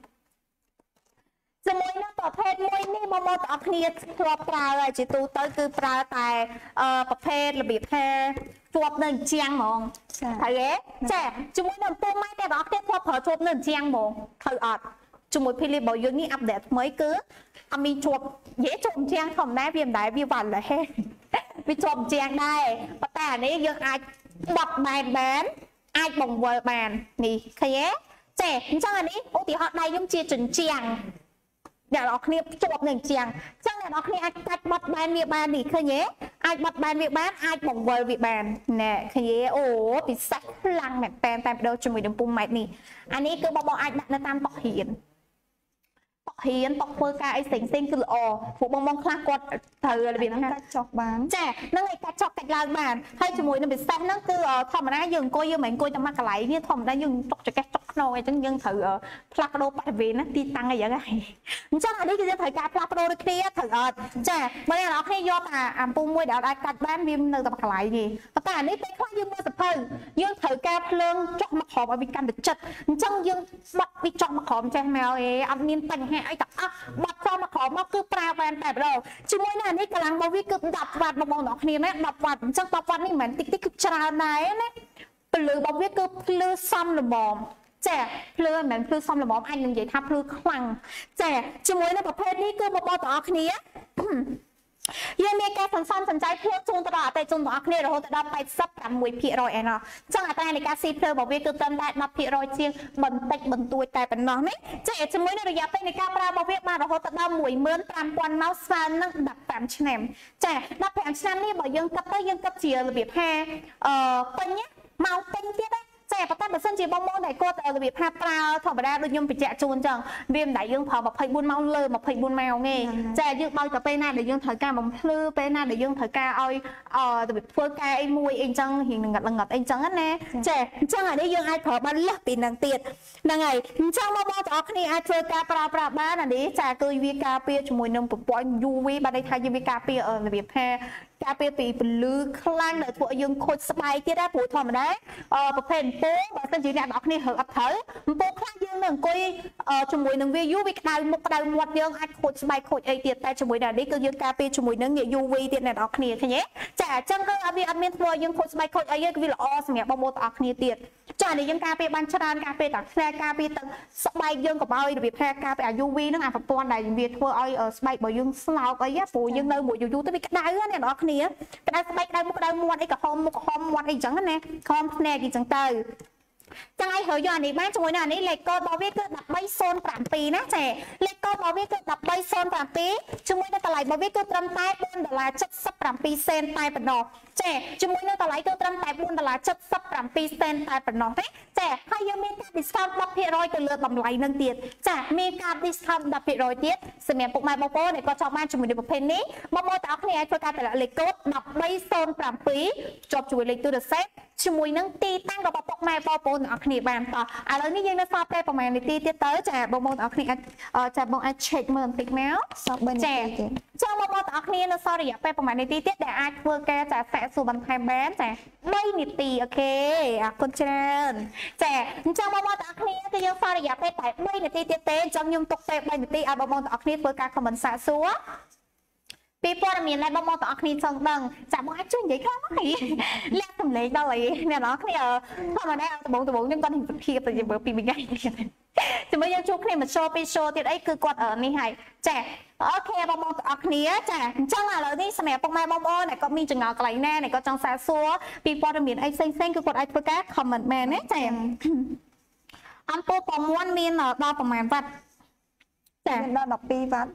ជាមួយនឹងប្រភេទមួយនេះបងប្អូនទាំងអស់គ្នាធ្លាប់ប្រើហើយជាទូទៅគឺប្រើតែប្រភេទរបៀបថាជាប់នៅជាងហ្មងហើយចាជាមួយនឹងពុំម៉ែតែបងប្អូនធ្លាប់ប្រើជាប់នៅជាងហ្មងត្រូវអត់ជាមួយ Philips របស់យើងនេះអាប់ដេតថ្មីគឺអត់មានជាប់និយាយជាប់ជាងធម្មតាវាមិនដែរវាវ៉ាន់ដែរវាជាប់ជាងដែរប៉ុន្តែអានេះយើងអាចបត់បែនបានអាចបង្វិលបាននេះឃើញទេចេះអញ្ចឹងអានេះឧទាហរណ៍ដៃខ្ញុំជាជញ្ជាំងអ្នកនរគ្នាជាប់នឹងជាងអញ្ចឹងអ្នកនរគ្នាអាចកាច់បត់បែនវាបាននេះឃើញទេអាចបត់បែនវាបានអាចបង្វិលវាបានណែឃើញទេអូពិសេសខ្លាំងមែនតែតែបដូរជាមួយនឹងពុំម៉ែត្រនេះអានេះគឺបងបងអាចដាក់នៅតាមតុរៀនហ៊ានតធ្វើការអីផ្សេងផ្សេងគឺល្អពួកបងបងខ្លះគាត់ត្រូវរបៀបកាត់ចុះបានចាហ្នឹងឯងកាត់ចុះកាច់ឡើងបានហើយជាមួយនឹងពិសេសហ្នឹងគឺធម្មតាយើងអង្គុយយើងមិនអង្គុយតែមកកន្លែងនេះធម្មតាយើងទុកចកេះទុកខ្នងអីចឹងយើងត្រូវផ្លាស់ប្ដូរបរិវេណណាទីតាំងអីចឹងហ្នឹងអញ្ចឹងអានេះគឺយើងត្រូវការផ្លាស់ប្ដូរដូចគ្នាត្រូវអត់ចាបើអ្នកនរគ្នាយកអាអាពុំមួយដែលអាចកាត់បានវានៅតែកន្លែងនេះប៉ុន្តែអានេះពេលខ្លះយើងមើលសភៅយើងត្រូវការភ្លើងចុះមកក្រោមឲ្យវាកាន់តែចិត្តអញ្ចឹងយើងបត់វាចុះមកក្រោមចេះមកអីអត់មានបញ្ហាអីតែអត់បាត់ចោលមកក្រោមមកគឺប្រើបានតែម្ដងជាមួយនឹងនេះកម្លាំងរបស់វាគឺដប់វ៉ាត់បងប្អូនទាំងគ្នាណាដប់វ៉ាត់អញ្ចឹងដប់វ៉ាត់នេះមិនមែនតិចតិចគឺច្រើនដែរណាពលឺរបស់វាគឺភ្លឺសំល្មមចាភ្លឺមិនមែនភ្លឺសំល្មមអាចនឹងនិយាយថាភ្លឺខ្លាំងចាជាមួយនឹងប្រភេទនេះគឺបងប្អូនទាំងគ្នាយើងមានការសន្សំសំចៃភ្លើងជូនទៅដល់អតិថិជនទាំងអស់គ្នារហូតដល់ 八十六ភាគរយ ឯណោះអញ្ចឹងអត្រានៃការស៊ីភ្លើងរបស់វាគឺត្រឹមតែ ដប់ភាគរយ ជាងបន្តិចបន្តួចតែប៉ុណ្ណោះណាចាជាមួយនឹងរយៈពេលនៃការប្រើរបស់វាបានរហូតដល់ មួយម៉ឺនប្រាំពាន់ ម៉ោងស្មើនឹង ដប់ប្រាំ ឆ្នាំចា ដប់ប្រាំ ឆ្នាំនេះបើយើងគិតទៅយើងគិតជារបៀបថាអឺពេញម៉ោងពេញទៀតណាចាប៉ុន្តែបើសិនជាបងប្អូនដែលគាត់របៀបថាប្រើធម្មតាដូចខ្ញុំបញ្ជាក់ជូនអញ្ចឹងវាមិនដែលយើងប្រើ ម្ភៃបួន ម៉ោងលើ ម្ភៃបួន ម៉ោងទេចាយើងបើកទៅពេលណាដែលយើងត្រូវការបំភ្លឺពេលណាដែលយើងត្រូវការឲ្យអឺរបៀបធ្វើការអីមួយអីអញ្ចឹងរៀងងឹតងឹតអីអញ្ចឹងណាចាអញ្ចឹងអានេះយើងអាចប្រើបានលះពីនឹងទៀតហ្នឹងហើយអញ្ចឹងបងប្អូនទាំងអស់គ្នាអាចធ្វើការប្រើប្រាស់បានអានេះចាគឺវាការពារជាមួយនឹងប្រព័ន្ធ យូ វី បានន័យថាយើងវាការពាររបៀបថាការពារពីពន្លឺខ្លាំងដែលធ្វើឲ្យយើងខូចស្បែកទៀតដែរព្រោះធម្មតាប្រភេទអំពូលបើសិនជាអ្នកនរគ្នារើអត់ត្រូវអំពូលខ្លះយើងនៅអង្គុយជាមួយនឹងវាយូវាក្តៅមុខក្តៅមាត់យើងអាចខូចស្បែកខូចអីទៀតតែជាមួយនឹងនេះគឺយើងការពារជាមួយនឹង យូ វី ទៀតអ្នកនរគ្នាឃើញទេចាអញ្ចឹងគឺវាអត់មានធ្វើឲ្យយើងខូចស្បែកខូចអីទេគឺវាល្អសម្រាប់បងប្អូនទាំងអស់គ្នាទៀតចានេះយើងការពារបានច្រើនការពារទាំងខ្នែការពារទាំងស្បែកយើងកុំឲ្យរបៀបថាការពារ យូ វី ហ្នឹងអាប្រព័ន្ធដែលវាធ្វើឲ្យស្បែករបស់យើងស្លោកអីព្រោះយើងនៅមួយយូរយូរទៅវាក្តៅណាអ្នកនរគ្នាក្តៅស្បែកក្តៅមុខក្តៅមាត់អីក្រហមមុខក្រហមមាត់អីចឹងណាក្រហមភ្នែកអីចឹងទៅចឹងឲ្យហើយយកអានេះបានជាមួយនឹងអានេះលេខកូដរបស់វាគឺ một ba không bảy ណាចាលេខកូដរបស់វាគឺ một ba không bảy ជាមួយនឹងតម្លៃរបស់វាគឺត្រឹមតែ bốnដុល្លារ 七十七 សេនតែប៉ុណ្ណោះចាជាមួយនឹងតម្លៃគឺត្រឹមតែ bốnដុល្លារ 七十七 សេនតែប៉ុណ្ណោះទេចាហើយយើងមានការ discount ដប់ភាគរយ ទៅលើតម្លៃនឹងទៀតចាមានការ discount ដប់ភាគរយ ទៀតសម្រាប់ពុកម៉ែបងប្អូនដែលគាត់ចង់បានជាមួយនឹងប្រភេទនេះបងប្អូនទាំងអស់គ្នាអាចធ្វើការតម្លាក់លេខកូដ một ba không bảy ជាប់ជាមួយលេខទូរស័ព្ទជាមួយនឹងទីតាំងរបស់ពុកម៉ែបងប្អូនទាំងអស់គ្នាបានតោះឥឡូវនេះយើងនៅសល់ពេលប្រហែលនាទីទៀតទៅចាបងប្អូនទាំងអស់គ្នាអាចចាបងអាច check មើលបន្តិចមកសល់ 3 នាទីទៀតចាបងប្អូនទាំងអស់គ្នានៅសល់រយៈពេលប្រហែលនាទីទៀតដែលអាចធ្វើការចាសាកសួរបន្ថែមបានចា 3 នាទីអូខេអរគុណច្រើនចាអញ្ចឹងបងប្អូនទាំងអស់គ្នាគឺយើងសល់រយៈពេលតែ 3 នាទីទៀតទេអញ្ចឹងខ្ញុំទុកពេល 3 នាទីឲ្យបងប្អូនទាំងអស់គ្នាធ្វើការ comment សាកសួរពីព័ត៌មានដែលបងប្អូនទាំងអស់គ្នាចង់ដឹងចាបងអាចជួយនិយាយខ្លះមកលាក់សម្លេងដល់អីអ្នកនរគ្នាធម្មតាដំបងដំបងខ្ញុំគាត់សុភាពទៅយើងមើលពីថ្ងៃទៀតជាមួយយើងជួបគ្នាមួយ show ពី show ទៀតអីគឺគាត់នេះហើយចាអូខេបងប្អូនទាំងអស់គ្នាចាអញ្ចឹងឥឡូវនេះសម្រាប់ពុកម៉ែបងប្អូនដែលគាត់មានចង្អល់កន្លែងណាដែលគាត់ចង់សាកសួរពីព័ត៌មានអីផ្សេងៗគឺគាត់អាចធ្វើការ comment មែនណាចាអំពូលប្រមន់មានដល់ប្រមាណវ៉ាត់ចាដល់ ដប់ពីរ វ៉ាត់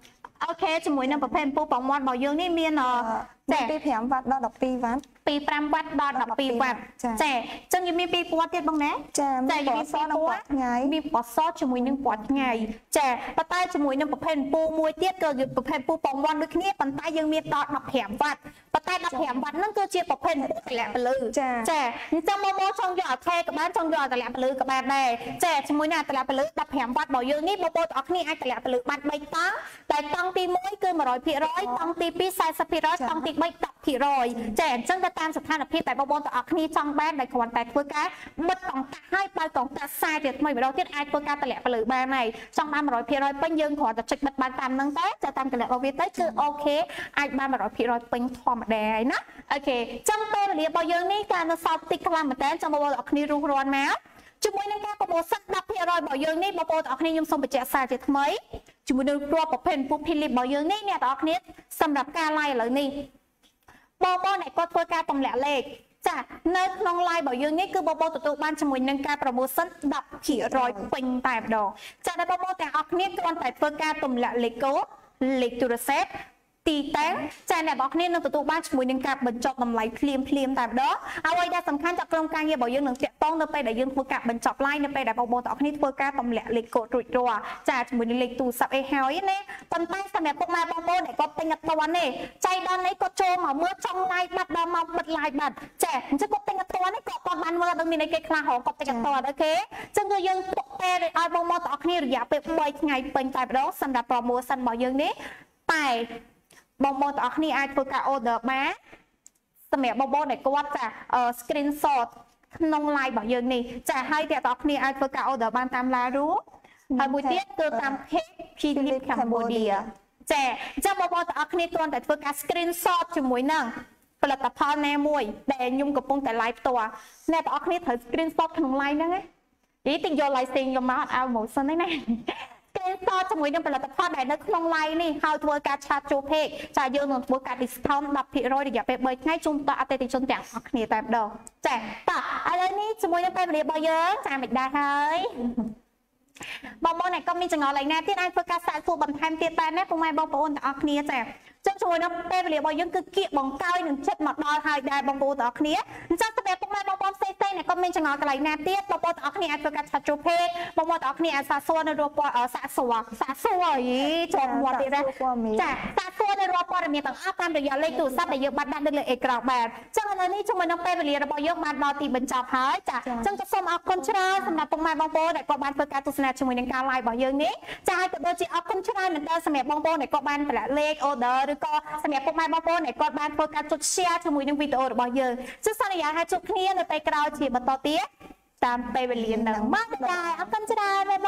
អូខេជាមួយនឹងប្រភេទពូបងមាត់របស់យើងនេះមានចាពីប្រាំវ៉ាត់ដល់ដប់ពីរវ៉ាត់ពីប្រាំវ៉ាត់ដល់ដប់ពីរវ៉ាត់ចាចឹងយើងមានពីរពណ៌ទៀតបងណាចាមានពណ៌សនិងពណ៌ថ្ងៃមានពណ៌សជាមួយនឹងពណ៌ថ្ងៃចាប៉ុន្តែជាមួយនឹងប្រភេទពូមួយទៀតគឺប្រភេទពូបងមាត់ដូចគ្នាប៉ុន្តែយើងមានដល់ដប់ប្រាំវ៉ាត់ប៉ុន្តែដប់ប្រាំវ៉ាត់ហ្នឹងគឺជាប្រភេទពូតម្លាក់ពលឺចាអញ្ចឹងមកមកចង់យកអខេក៏បានចង់យកតម្លាក់ពលឺក៏បានដែរចាជាមួយនឹងតម្លាក់ពលឺដប់ប្រាំវ៉ាត់របស់យើងនេះបងប្អូនទាំងអស់គ្នាអាចតម្លាក់ពលឺបានបីតង់តែតង់ទីមួយគឺមួយរយភាគរយតង់ទីពីរ សែសិបភាគរយតង់ទីបី ដប់ភាគរយចាអញ្ចឹងទៅតាមស្ថានភាពតែបងប្អូនទាំងអស់គ្នាចង់បានដែលគ្រាន់តែធ្វើការបិទកង្កាក់ឲ្យបើកង្កាក់ខ្សែទៀតថ្មីម្ដងទៀតអាចធ្វើការតម្លាក់ពលឺបានហើយចង់បានមួយរយភាគរយពេញយើងគ្រាន់តែចុចបិទបានតាមហ្នឹងទៅចាតាមកម្រិតរបស់វាទៅគឺអូខេអាចបានមួយរយភាគរយពេញធម្មតាហើយណាអូខេចឹងពេលវេលារបស់យើងនេះការនៅសល់តិចខ្លាំងមែនតើចឹងបងប្អូនទាំងអស់គ្នារុះរាន់មកជាមួយនឹងការប្រមូលសិន ដប់ភាគរយ របស់យើងនេះបងប្អូនទាំងអស់គ្នាខ្ញុំសូមបញ្ជាក់សារជាថ្មីជាមួយនឹងគ្រាប់ប្រភេទពូភីលីបរបស់យើងនេះអ្នកទាំងអស់គ្នាសម្រាប់ការ live ឥឡូវនេះបងប្អូនដែលគាត់ធ្វើការទម្លាក់លេខចានៅក្នុង live របស់យើងនេះគឺបងប្អូនទទួលបានជាមួយនឹងការ promotion ដប់ភាគរយ ពេញតែម្ដងចាដល់បងប្អូនទាំងអស់គ្នាគ្រាន់តែធ្វើការទម្លាក់លេខកូដលេខទូរស័ព្ទទីតាំងចាអ្នកនរគ្នានឹងទទួលបានជាមួយនឹងការបញ្ចប់តម្លៃភ្លាមភ្លាមតែម្ដងអ្វីដែលសំខាន់จากក្រុមការងាររបស់យើងនឹងតាក់ទងនៅពេលដែលយើងធ្វើការបញ្ចប់ live នៅពេលដែលបងប្អូនទាំងអស់គ្នាធ្វើការទម្លាក់លេខកូដរួចរាល់ចាជាមួយនឹងលេខទូរស័ព្ទអីហើយណាប៉ុន្តែសម្រាប់ពុកម៉ែបងប្អូនដែលគាត់ទិញអត់ទាន់ទេចៃដល់នេះគាត់ចូលមកមើលចង់ live បាត់ដល់មកបិទ live បាត់ចាអញ្ចឹងគាត់ទិញអត់ទាន់នេះគាត់គាត់បានមើលដល់មានអីគេខ្លះហៅគាត់ទិញអត់ទាន់អូខេអញ្ចឹងគឺយើងទុកពេលឲ្យបងប្អូនទាំងអស់គ្នារយៈពេលបីថ្ងៃពេញតែម្ដងសម្រាប់ promotion របស់យើងនេះតែបងប្អូនទាំងអស់គ្នាអាចធ្វើការ order បានសម្រាប់បងប្អូនដែលគាត់ចា screenshot ក្នុង live របស់យើងនេះចាហើយអ្នកទាំងអស់គ្នាអាចធ្វើការ order បានតាម Laru ហើយមួយទៀតគឺតាម page Philip Cambodia ចាអញ្ចឹងបងប្អូនទាំងអស់គ្នាគ្រាន់តែធ្វើការ screenshot ជាមួយនឹងផលិតផលណាមួយដែលខ្ញុំកំពុងតែ live ផ្ទាល់អ្នកទាំងអស់គ្នាត្រូវ screenshot ក្នុង live ហ្នឹងណានិយាយតិចយក live stream ខ្ញុំមកអត់ឲ្យ motion ទេណាគេតជាមួយនឹងផលិតផលដែលនៅក្នុង live នេះហើយធ្វើការឆាតចូល page ចាយើងនឹងធ្វើការ discount ដប់ភាគរយ រយៈពេលបីថ្ងៃជូនដល់អតិថិជនទាំងអស់គ្នាតែម្ដងចាតោះឥឡូវនេះជាមួយនឹងពេលវេលារបស់យើងចាមិនដែរហើយបងប្អូនអ្នកក៏មានចង្អុលឡើងណាទៀតអាចធ្វើការសាកសួរបន្ថែមទៀតដែរណាពុកម៉ែបងប្អូនទាំងអស់គ្នាចាចឹងជាមួយនឹងពេលវេលារបស់យើងគឺគៀកបង្កើយនឹងចិត្តមកដល់ហើយដែរបងប្អូនទាំងអស់គ្នាអញ្ចឹងសម្រាប់ពុកម៉ែបងប្អូនផ្សេងៗអ្នកក៏មានចង្អុលកន្លែងណាទៀតបងប្អូនទាំងអស់គ្នាអាចធ្វើការឆាត់ចូល page បងប្អូនទាំងអស់គ្នាអាចសាកសួរនៅរកព័ត៌សាកសួរសាកសួរអីជាប់មាត់ទៀតណាចាសាកសួរនៅរកព័ត៌មានទាំងអស់តាមរយៈលេខទូរស័ព្ទដែលយើងបានដាក់នៅលើអេក្រង់បាទចឹងឥឡូវនេះជាមួយនឹងពេលវេលារបស់យើងបានដល់ទីបញ្ចប់ហើយចាចឹងក៏សូមអរគុណច្រើនសម្រាប់ពុកម៉ែបងប្អូនដែលក៏បានធ្វើការទស្សនាជាមួយនឹងការ live របស់យើងនេះចាហើយក៏ដូចជាអរគុណច្រើនមែនតើសម្រាប់បងប្អូនដែលក៏បានប្រឡាក់លេខ order ឬក៏សម្រាប់ពុកម៉ែបងប្អូនដែលគាត់បានធ្វើការចុច share ជាមួយនឹងវីដេអូរបស់យើងសូមសន្យាថាជួបគ្នានៅពេលក្រោយជាបន្តទៀតតាមពេលវេលានឹងមកដែរអរគុណច្រើនបាយ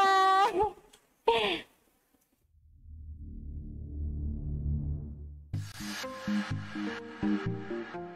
បាយ